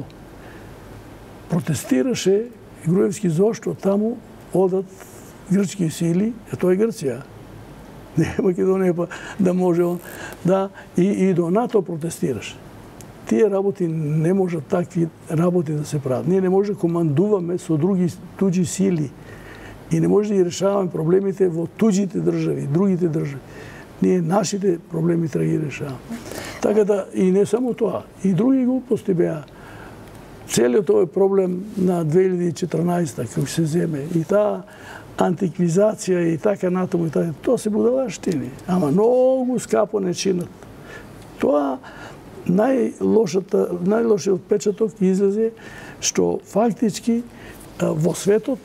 Протестираше Груевски зошто таму одат грчки сили, а тоа е Грција. Не е Македонија па да може он, да, и, и до НАТО протестираше. Тие работи не можат такви работи да се прават. Ние не може да командуваме со други туѓи сили и не може да ги решаваме проблемите во туѓите држави, другите држави. Ние нашите проблеми треба да ги решаваме. Така да, и не само тоа, и други глупости беа. Целиот овој проблем на две илјади и четрнаесета, како се земе, и таа антиквизација и така натаму и така, тоа се будалаштини, ама многу скапо не чинат. Тоа најлошата, најлошиот впечаток излезе што фактички во светот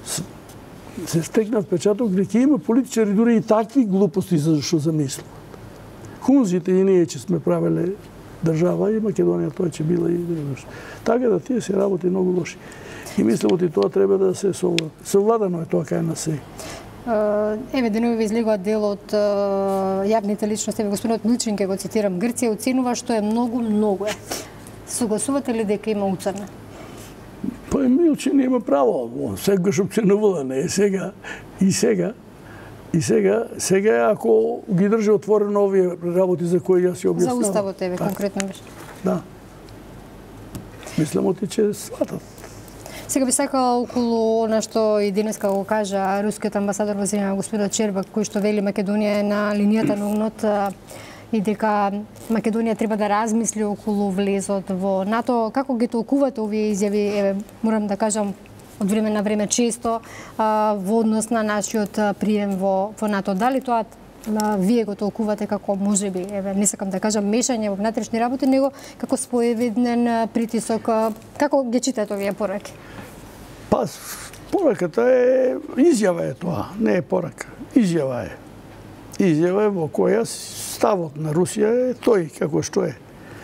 се стекна впечаток дека има политичари дури и такви глупости за што замислуват. Хунзите и ние че сме правеле држава и Македонија тоа ќе била и друго. Така да тие се работи многу лоши. И мислам оти тоа треба да се совладано. Совладано е тоа кај на се. Еве денови излегува дел од јавните личности, господинот Милчин, ке го цитирам, Грција оценува што е многу, многу е. Согласувате ли дека има уцрна? Па Милчин има право, он секогаш оценувала, не е сега и сега. И сега, сега ако ги држи отворено овие работи за кои јас ја објаснувам. За уставот еве конкретно беше. Да. Мислам оти че сватат. Сега би сакала околу она што и денеска го кажа рускиот амбасадор во земја господин Чербак, кој што вели Македонија е на линијата на огнот и дека Македонија треба да размисли околу влезот во НАТО. Како ги толкувате овие изјави? Еве, морам да кажам, од време на време често во однос на нашиот прием во, во НАТО. Дали тоа вие го толкувате како можеби, еве, не сакам да кажам мешање во внатрешни работи, него како споевиднен притисок? Како ги читате овие пораки? Па, пораката е, изјава е тоа, не е порака. Изјава е. Изјава е во која ставот на Русија е тој како што е.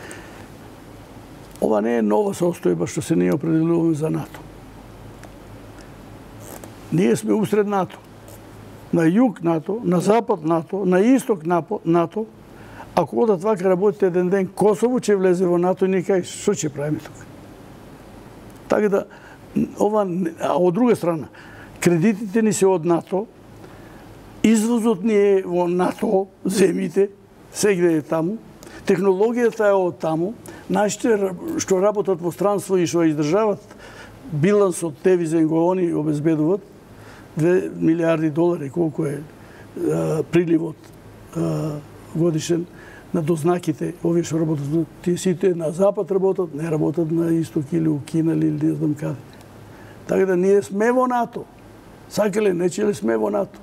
Ова не е нова состојба што се ние определуваме за НАТО. Ние сме усред НАТО. На југ НАТО, на запад НАТО, на исток НАТО. Ако одат вака работите еден ден, Косово ќе влезе во НАТО и ние кај што ќе правиме тука. Така да, ова, а од друга страна, кредитите ни се од НАТО, извозот ни е во НАТО, земите, сегде е таму, технологијата е од таму, нашите што работат во странство и што издржават билансот девизен го они обезбедуваат, две милиарди долари, колку е а, приливот а, годишен на дознаките, овие што работат, тие сите на запад работат, не работат на исток или у Кина или не знам каде. Така да ние сме во НАТО. Сакале, не че ли сме во НАТО.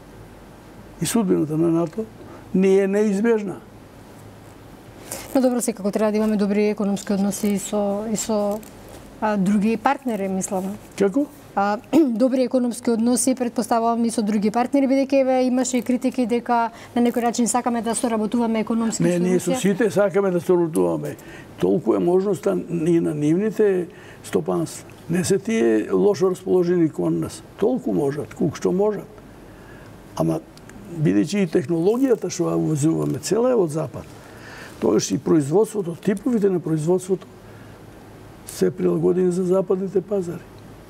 И судбината на НАТО не е неизбежна. Но добро, секако треба да имаме добри економски односи и со, и со а, други партнери, мислам. Како? А, добри економски односи, предпоставувам и со други партнери, бидејќи еве имаше и критики дека на некој начин сакаме да соработуваме економски. Не, ние со сите сакаме да соработуваме. Толку е можноста и на нивните стопанства. Не се тие лошо расположени кон нас. Толку можат, колку што можат. Ама бидејќи и технологијата што ја увозуваме цела е од запад. Тогаш и производството, типовите на производството се прилагодени за западните пазари.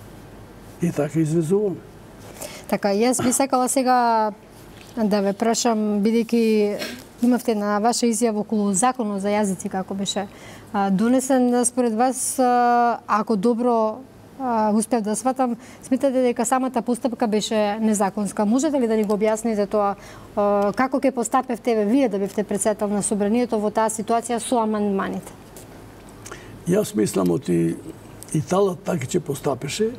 И така извезуваме. Така, јас би сакала сега да ве прашам, бидејќи имавте на ваша изјава околу законот за јазици како беше донесен, според вас, ако добро успеав да сватам, сметате дека самата постапка беше незаконска. Можете ли да ни го објасните тоа? Како ќе постапевте вие да бевте председател на собранието во таа ситуација со амандманите? Јас мислам оти и талат така ќе постапеше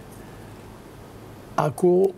ако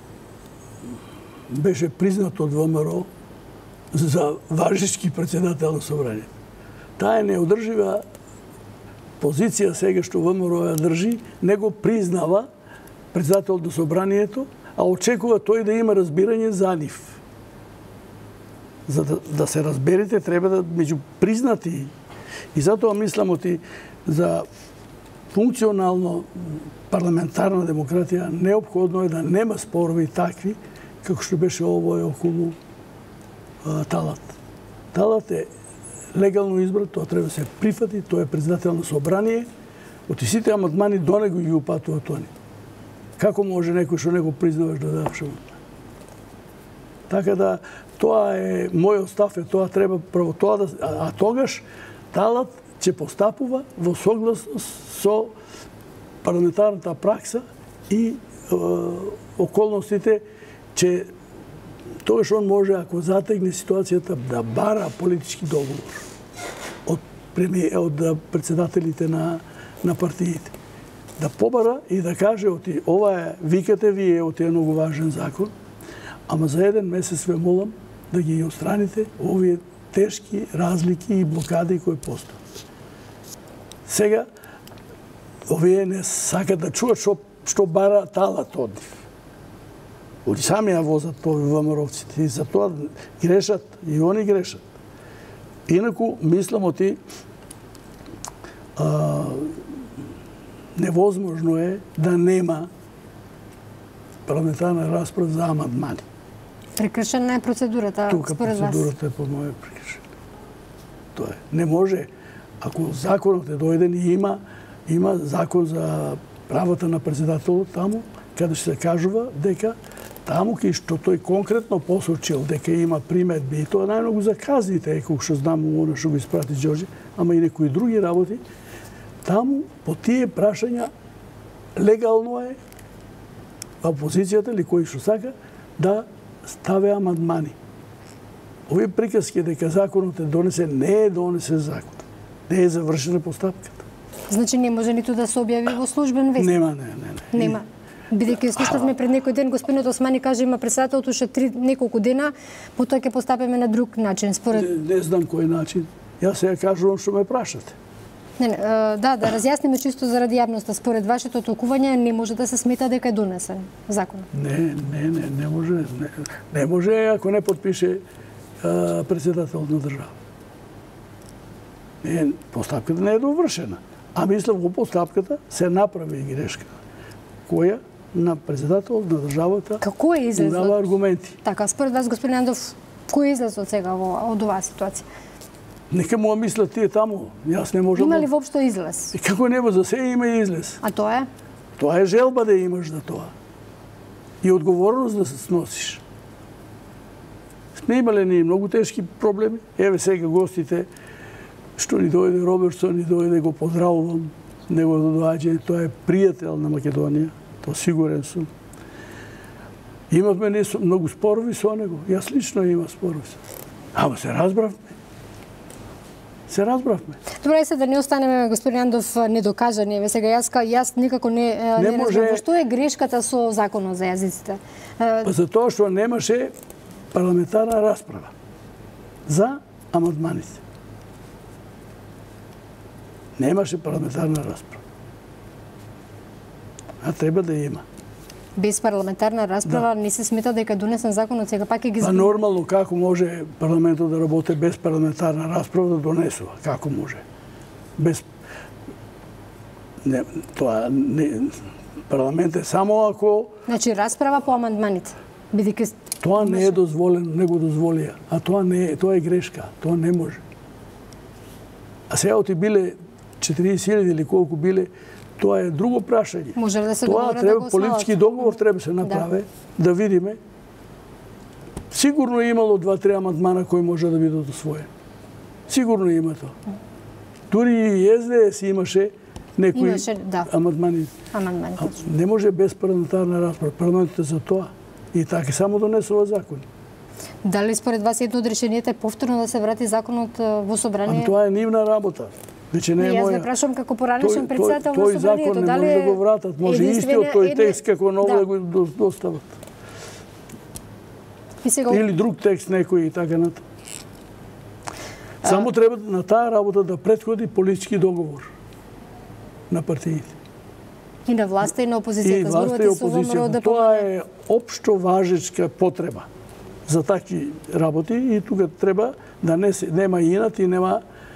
беше признат од ВМРО за важечки председател на собранието. Таа е неодржива позиција сега што ВМРО ја држи, не го признава председател на собранието, а очекува тој да има разбирање за нив. За да, да се разберете, треба да меѓу признати. И затоа мислам оти за функционално парламентарна демократија неопходно е да нема спорови такви како што беше овој околу а, Талат. Талат е легално избран, тоа треба да се прифати, тој е председател на собрание, оти сите амандмани до него ги упатуваат они. Како може некој што не го признаваш да даваш амандман? Така да, тоа е, мојот став е, тоа треба прво тоа да, а, а тогаш Талат ќе постапува во согласност со парламентарната пракса и е, околностите, че тогаш он може, ако затегне ситуацијата, да бара политички договор од, од председателите на, на партиите. Да побара и да каже, оти, ова е, викате вие, оти е многу важен закон, ама за еден месец ве молам да ги отстраните овие тешки разлики и блокади кои постојат. Сега, овие не сакат да чуат што, што бара Талат од нив. Оди сами ја возат овие ВМРО-вците и за тоа грешат и они грешат. Инаку, мислам оти, а, невозможно е да нема парламентарна расправа за амандмани. Прекршена е процедурата, тука според вас? Тука процедурата е по моја прекршена. Тоа е. Не може, ако законот е дојден и има, има закон за правата на председателот таму, каде се кажува дека таму кај што тој конкретно посочил дека има приметби, и тоа најмногу за казните, колку што знам оно што го испрати Ѓорѓе, ама и некои други работи, таму по тие прашања легално е опозицијата или кој што сака да ставе амандмани. Овие приказки дека законот е донесен, не е донесен закон. Не е завршена постапката. Значи не може ниту да се објави во службен вестник? Нема, не, не, не. Нема. Бидејќи слушавме пред некој ден господинот Османи каже има председателот уште три неколку дена, потоа ќе постапиме на друг начин според. Не, не знам кој начин. Јас сега кажувам што ме прашате. Не, не, да, да разјасниме чисто заради јавноста. Според вашето толкување не може да се смета дека е донесен законот. Не, не, не, не може, не, не може ако не подпише а, председателот на држава. Не, постапката не е довршена. А мислам во постапката се направи грешка. Која на председателот на државата Како е излезло? дава аргументи. Така, според вас, господин Андов, кој е излезло сега во, од оваа ситуација? Нека му мислат тие таму. Јас не можам. Има ли воопшто излез? И како нема за се има излез. А тоа е? Тоа е желба да имаш за тоа. И одговорност да се сносиш. Сме имале ни многу тешки проблеми. Еве сега гостите што ни дојде Робертсон, ни дојде го поздравувам. Неговото доаѓање, тоа е пријател на Македонија, тоа сигурен сум. Имавме не многу спорови со него. Јас лично имам спорови со него. Ама се разбравме. Се разбравме. Добре, се да не останеме, господин Андов, недокажани. Еве сега јас јас никако не не, не може... разбрав што е грешката со законот за јазиците. Па затоа што немаше парламентарна расправа за амандманите. Немаше парламентарна расправа. А треба да има. Без парламентарна расправа да. Не се смета дека донесен законот сега пак ќе ги Па нормално како може парламентот да работи без парламентарна расправа да донесува? Како може? Без не, тоа не, парламент е само ако Значи расправа по амандманите. Бидејќи тоа не е дозволено, не го дозволија, а тоа не е, тоа е грешка, тоа не може. А сега оти биле четириесет илјади или колку биле, тоа е друго прашање. Може да се тоа треба да политички договор треба се направи, да. да видиме. Сигурно е имало два-три амандмана кои може да бидат усвоени. Сигурно има тоа. Дури и Ес Де Ес имаше некои имаше, да. амандмани. Амандмани. Не може без парламентарна расправа. Парламентот е за тоа. И така само донесува закони. Дали според вас едно од решенијата е повторно да се врати законот во собрание? Ама тоа е нивна работа. Вече не е јас моја. ве прашам како поранешен председател на собранието, тој закон не може да го вратат. Може истиот тој текст како ново да го достават. И сега... Или друг текст некој и така натаму. Само треба на таа работа да претходи политички договор на партиите. И на власта и на опозицијата. И власта и опозицијата. Тоа е општо важечка потреба за такви работи и тука треба да не се, нема инат и нема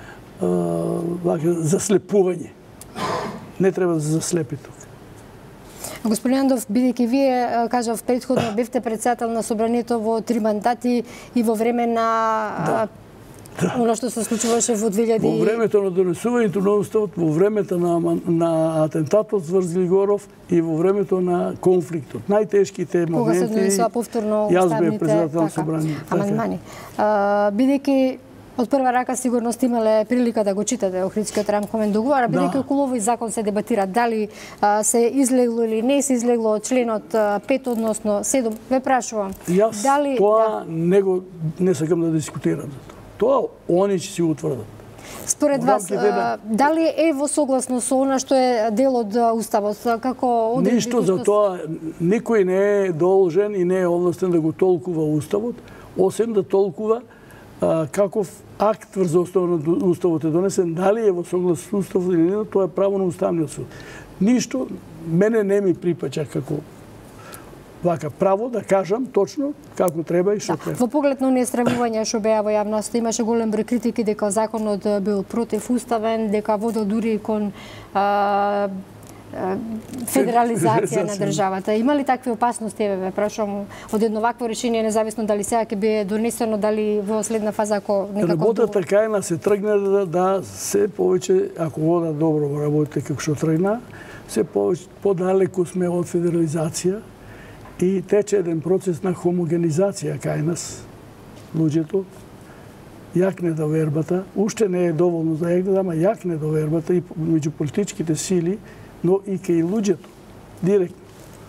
вака заслепување. Не треба да заслепи тука. Господин Андов, бидејќи вие, кажав, претходно бевте председател на собранието во три мандати и во време на да. Да. Оно што се случуваше во две илјади... Во времето на донесувањето на уставот, во времето на, на атентатот врз Глигоров и во времето на конфликтот. Најтешките моменти... Кога се донесува повторно јас бев уставните председател на собранието. Амандмани. Бидејќи од прва рака сигурно сте имале прилика да го читате Охридскиот рамковен договор, а бидејќи околу овој закон се дебатира дали а, се излегло или не се излегло од членот пет односно седум, ве прашувам. Јас дали тоа да... не го не сакам да дискутирам за тоа. Тоа они ќе си утврдат. Според вас, а, дали е во согласно со она што е дел од уставот, како одредби? Ништо за тоа, никој не е должен и не е овластен да го толкува уставот, освен да толкува а, каков акт врз основа на уставот е донесен, дали е во согласност со уставот или не, тоа е право на уставниот суд. Ништо мене не ми припаѓа како вака право да кажам точно како треба и што да. треба. Во поглед на оние стравувања што беа во јавноста, имаше голем број критики дека законот бил противуставен, дека водел дури кон а, а, федерализација на државата. Има ли такви опасности, еве ве прашувам, од едно вакво решение, независно дали сега ќе биде донесено, дали во следна фаза ако некако... Работата кајна се тргне да, да се повеќе, ако вода добро во работите како што тргна, се повеќе подалеку сме од федерализација и тече еден процес на хомогенизација кај нас, луѓето, јакне довербата, уште не е доволно за јакне, ама јакне довербата и меѓу политичките сили, но и кај луѓето. Директно.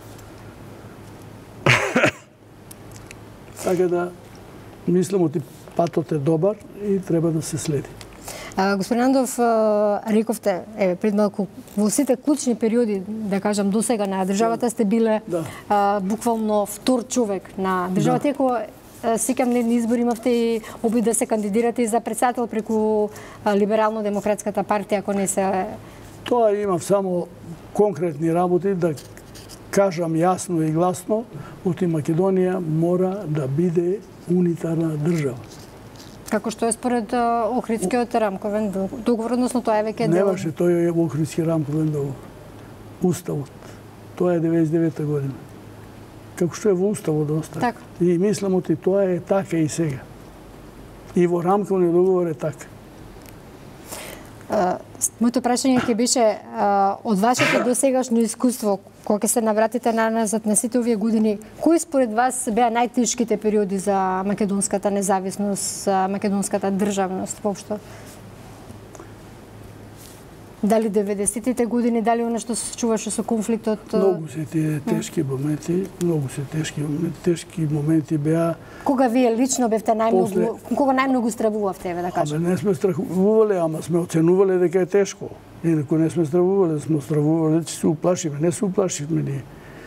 Така да, мислам, оти патот е добар и треба да се следи. А, господин Андов, рековте, е, пред малку, во сите клучни периоди, да кажам, досега на државата сте биле да. а, буквално втор човек на државата, да. Еко сикам на избори имавте и обид да се кандидирате и за председател преку Либерално-демократската партија, ако не се... Тоа имав само конкретни работи, да кажам јасно и гласно, оти Македонија мора да биде унитарна држава. Како што е според Охридскиот рамковен договор, односно тоа е веќе дел. Немаше, тој е Охридски рамковен договор. Уставот. Тоа е деветдесет и девета година. Како што е во Уставот остава. Така. И мислам оти тоа е така и сега. И во рамковниот договор е така. Uh, моето прашање ќе беше uh, од вашето досегашно искуство, кога ќе се навратите на назад на сите овие години, кои според вас беа најтешките периоди за македонската независност, за македонската државност воопшто? Дали деветдесетите години, дали она што се чуваше со конфликтот? Многу се тие тешки моменти, многу се тешки моменти, тешки моменти беа. Кога вие лично бевте најмногу, после... кога најмногу стравувавте, да кажам? Абе, не сме стравувале, ама сме оценувале дека е тешко. Инаку не сме стравувале, сме стравувале, че се уплашиме, не се уплашивме ние.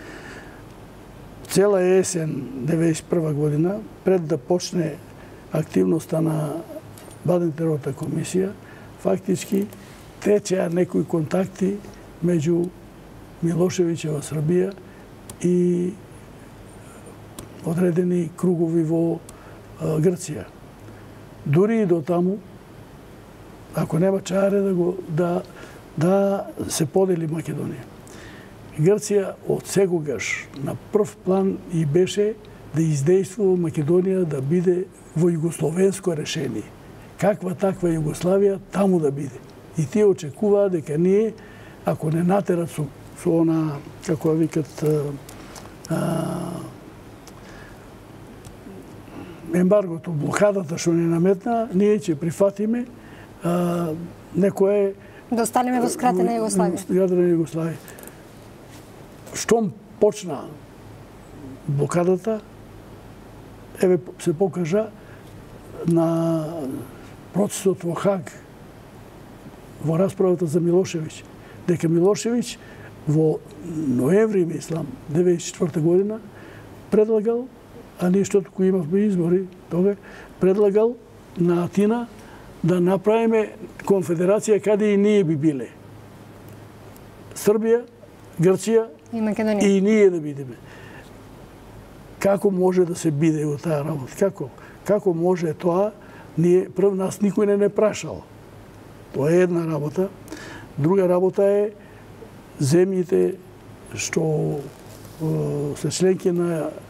Цела есен деветдесет и прва година, пред да почне активноста на Бадентеровата комисија, фактички течеа некои контакти меѓу Милошевиќева Србија и одредени кругови во Грција. Дури и до таму, ако нема чаре да го да да се подели Македонија. Грција од секогаш на прв план и беше да издействува Македонија да биде во југословенско решение. Каква таква Југославија таму да биде. И тие очекуваа дека ние, ако не натерат со, со она, како викат, а, ембаргото, блокадата што ни наметна, ние ќе прифатиме а, некое... Да останеме во скратена Југославија. Скратена Југославија. Штом почна блокадата, еве се покажа на процесот во Хаг, во расправата за Милошевиќ, дека Милошевиќ во ноември, мислам, деветдесет и четврта година, предлагал, а ние што туку имавме избори, тога, предлагал на Атина да направиме конфедерација каде и ние би биле. Србија, Грција и Македонија. И ние да бидеме. Како може да се биде во таа работа? Како? Како може тоа? Ние, прв нас никој не не прашал. Тоа е една работа. Друга работа е земјите што е, се членки на е,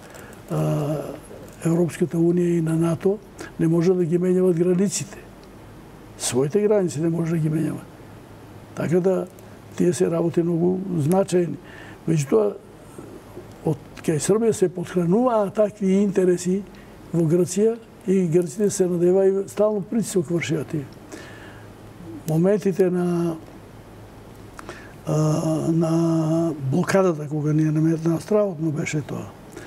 Европската Унија и на НАТО не може да ги менјават границите. Своите граници не може да ги менјават. Така да тие се работи многу значајни. Меѓутоа, од кај Србија се подхрануваа такви интереси во Грција и грците се надева и стално притисок вршеа тие. Моментите на а, на блокадата кога ние наметна стравотно беше тоа.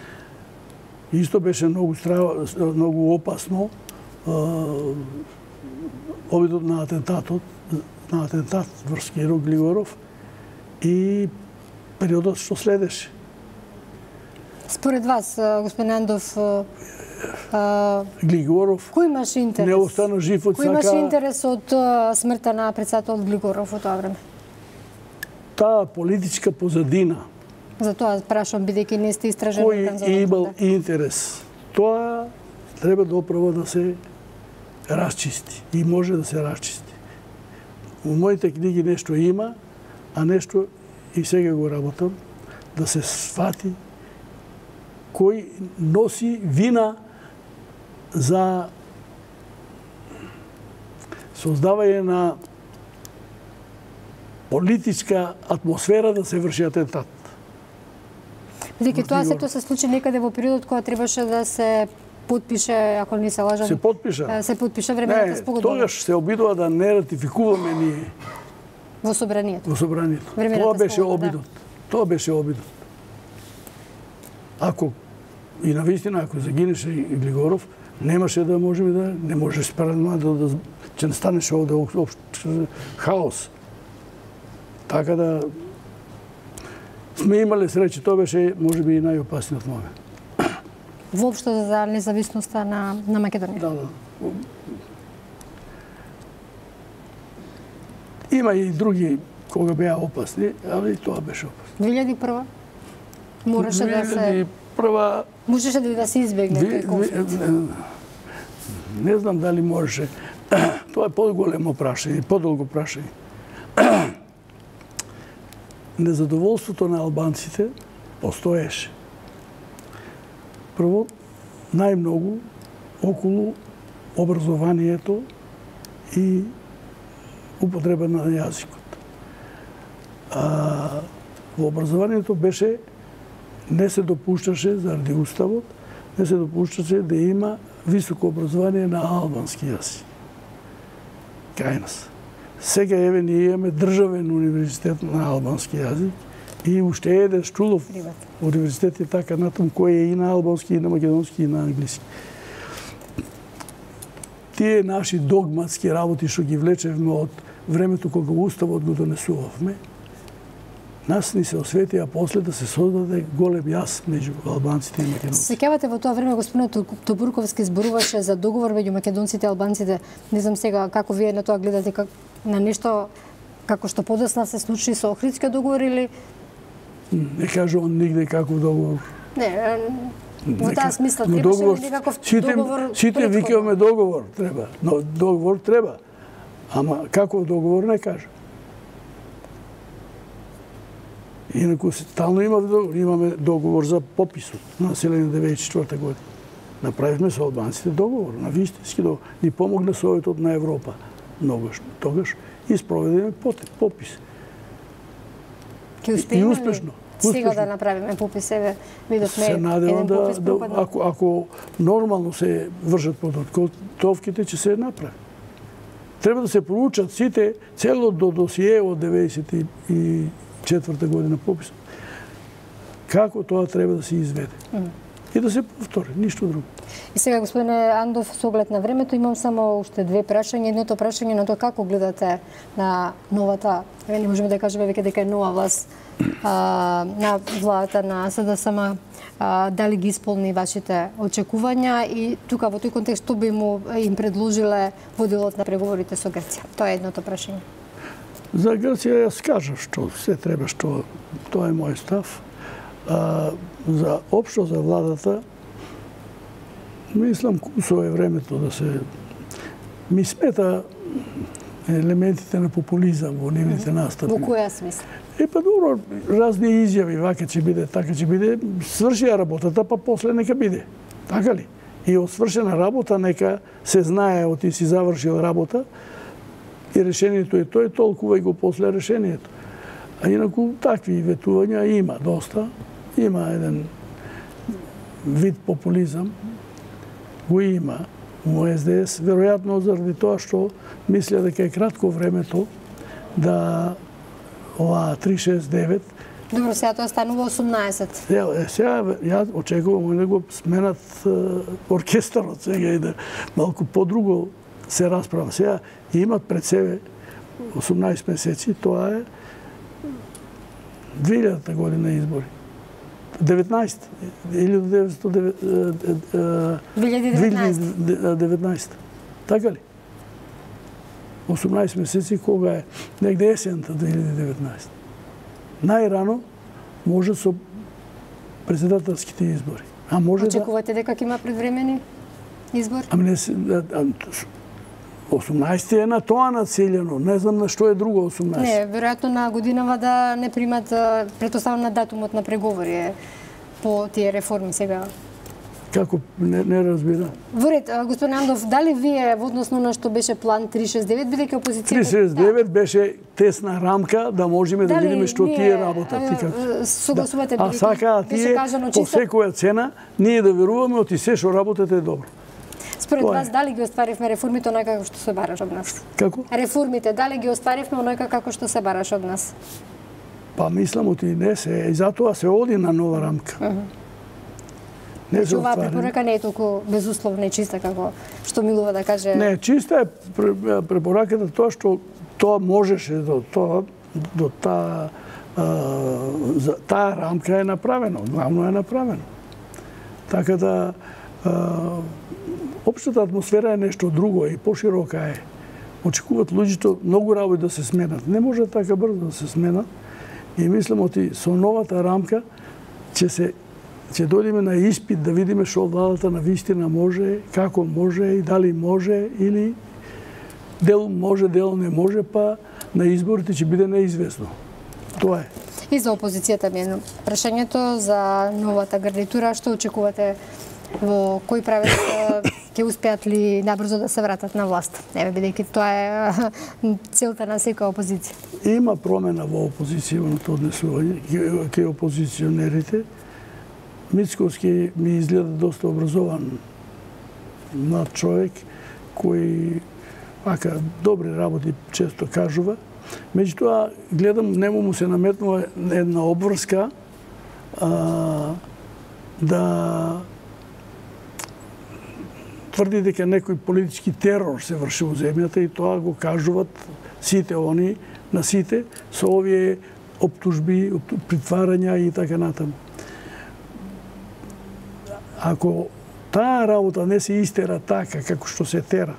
Исто беше многу страв, многу опасно а, обидот на атентатот, на атентат врз Киро Глигоров и периодот што следеше. Според вас, господин Андов, а, Глигоров кој имаше интерес? Не остана жив од кој сака... имаше интерес од смртта на председател Глигоров во тоа време? Таа политичка позадина. За тоа прашам, бидејќи не сте истражен орган за кој имал интерес. Тоа треба доправо да се расчисти и може да се расчисти. Во моите книги нешто има, а нешто и сега го работам, да се свати кој носи вина за создавање на политичка атмосфера да се врши атентат. Бидејќи тоа сето се случи некаде во периодот кога требаше да се подпише, ако не се лажам... Се подпиша? Се подпиша времената спогодба. Не, тогаш се обидува да не ратификуваме ние. Во собранието? Во собранието. Времената Тоа беше спогодба, обидот. Да. Тоа беше обидно. Ако и навистина, ако загинеше Глигоров, немаше да можеме да не можеш паралелно да, да ќе не станеше овде општ хаос. Така да сме имале среќа, тоа беше можеби и најопасниот момент. Воопшто за независноста на на Македонија. Да, да. Има и други кога беа опасни, али тоа беше опасно. две илјади и прва мораше да се две илјади и прва можеше да се избегне тој конфликт. Не знам дали можеше. Тоа е поголемо прашање, подолго прашање. Незадоволството на албанците постоеше. Прво, најмногу околу образованието и употреба на јазикот. А, во образованието беше, не се допушташе, заради уставот, не се допушташе да има високо образование на албански јазик. Кај нас. Сега еве ние имаме државен универзитет на албански јазик и уште еден Штулов универзитет е така натам кој е и на албански, и на македонски, и на англиски. Тие наши догматски работи што ги влечевме од времето кога уставот го донесувавме, нас ни се освети, а после да се создаде голем јас меѓу албанците и македонците. Сеќавате во тоа време господин Топурковски зборуваше за договор меѓу македонците и албанците. Не знам сега како вие на тоа гледате, как на нешто како што подосна се случи со Охридскиот договор или не кажувам нигде каков договор. Не, во таа смисла но требаше договор, некаков сите, договор. Сите викаме договор треба, но договор треба. Ама каков договор не кажа. Инаку стално има договор, имаме договор за пописот на население деветдесет и четврта година. Направивме со албанците договор, на вистински договор. Ни помогна Советот на Европа многош. Тогаш и спроведеме попис. Ке успееме и успешно. Сега да направиме попис, еве видовме еден да, попис да, ако, ако нормално се вршат подготовките, ќе се направи. Треба да се проучат сите, цело до досие од деветдесет и четврта година пописот. Како тоа треба да се изведе. Mm. И да се повтори, ништо друго. И сега, господине Андов, со оглед на времето, имам само уште две прашања. Едното прашање на тоа како гледате на новата, еве не можеме да кажеме веќе дека е нова власт, а, на владата на СДСМ, а, дали ги исполни вашите очекувања и тука во тој контекст што би му им предложиле водилот на преговорите со Грција? Тоа е едното прашање. За Грција јас кажав што се треба, што тоа е мој став. А, за општо за владата, мислам кусо е времето да се ми смета елементите на популизам во нивните настапи. Во која смисла? Е, па добро, разни изјави, вака ќе биде, така ќе биде, сврши ја работата, па после нека биде. Така ли? И од свршена работа нека се знае, од ти си завршил работа, и решението е тој, толкува и го после решението. А инаку такви ветувања има доста. Има еден вид популизам, го има во Ес Де Ес, веројатно заради тоа што мисля дека е кратко времето да ова три шест девет. Добро, сега тоа станува осумнаесет. Сега, сега ја очекувам да го сменат оркестарот сега и да малку подруго се расправа. Сега имат пред себе осумнаесет месеци, тоа е две илјадата година избори. деветнаесет, илјада деветстотини и деветнаесета. Така ли? осумнаесет месеци кога е негде есента две илјади и деветнаесета. Најрано може со председателските избори. А може очекувате дека ќе има предвремени избори? Ами не осумнаесет е на тоа нацелено, не знам на што е друго осумнаесет. Не, веројатно на годинава да не примат претоставно на датумот на преговори по тие реформи сега. Како не, не разбира. Во ред, господин Андов, дали вие во односно на што беше план три шест девет бидејќи опозицијата три шест девет да. Беше тесна рамка да можеме да видиме што тие работат и како. Согласувате да. А сака тие по секоја цена ние да веруваме оти се што работите е добро. Според вас, дали ги остваривме реформите онака како што се бараш од нас? Како? Реформите, дали ги остваривме онака како што се бараш од нас? Па мислам оти не се, и затоа се оди на нова рамка. Uh -huh. Не значи, се оваа отваря. препорака не е толку безусловна и чиста како што милува да каже. Не, чиста е препораката тоа што тоа можеше до тоа до таа за таа рамка е направено, главно е направено. Така да општата атмосфера е нешто друго и поширока е. Очекуваат луѓето многу работи да се сменат. Не може така брзо да се сменат. И мислам оти со новата рамка ќе се ќе дојдеме на испит да видиме што владата на вистина може, како може и дали може или дел може, дел не може, па на изборите ќе биде неизвестно. Тоа е. И за опозицијата ми е прашањето за новата гарнитура, што очекувате во кој правец ќе успеат ли набрзо да се вратат на власт? Еве, бидејќи тоа е целта на секоја опозиција. Има промена во опозицијното однесување кај опозиционерите. Мицковски ми изгледа доста образован млад човек кој ака добри работи често кажува. Меѓутоа гледам нему му се наметнува една обврска а, да тврди дека некој политички терор се врши во земјата и тоа го кажуваат сите они на сите со овие оптужби, притварања и така натаму. Ако таа работа не се истера така како што се тера,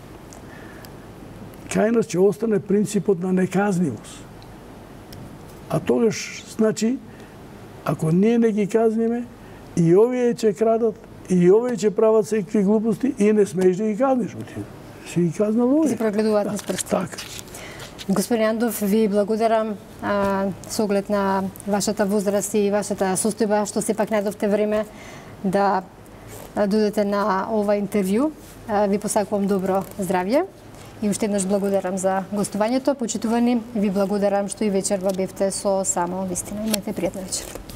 кај нас ќе остане принципот на неказнивост. А тогаш, значи, ако ние не ги казниме, и овие ќе крадат, и овие ќе прават секакви глупости, и не смееш да ги казниш. Си ги казнал овие. Се прогледуваат низ прсти. Така. Господин Андов, ви благодарам а, со оглед на вашата возраст и вашата состојба, што сепак најдовте време да додете на ова интервју. А, ви посакувам добро здравје. И уште еднаш благодарам за гостувањето. Почитувани, ви благодарам што и вечерва бевте со Само вистина. Имајте пријатна вечер.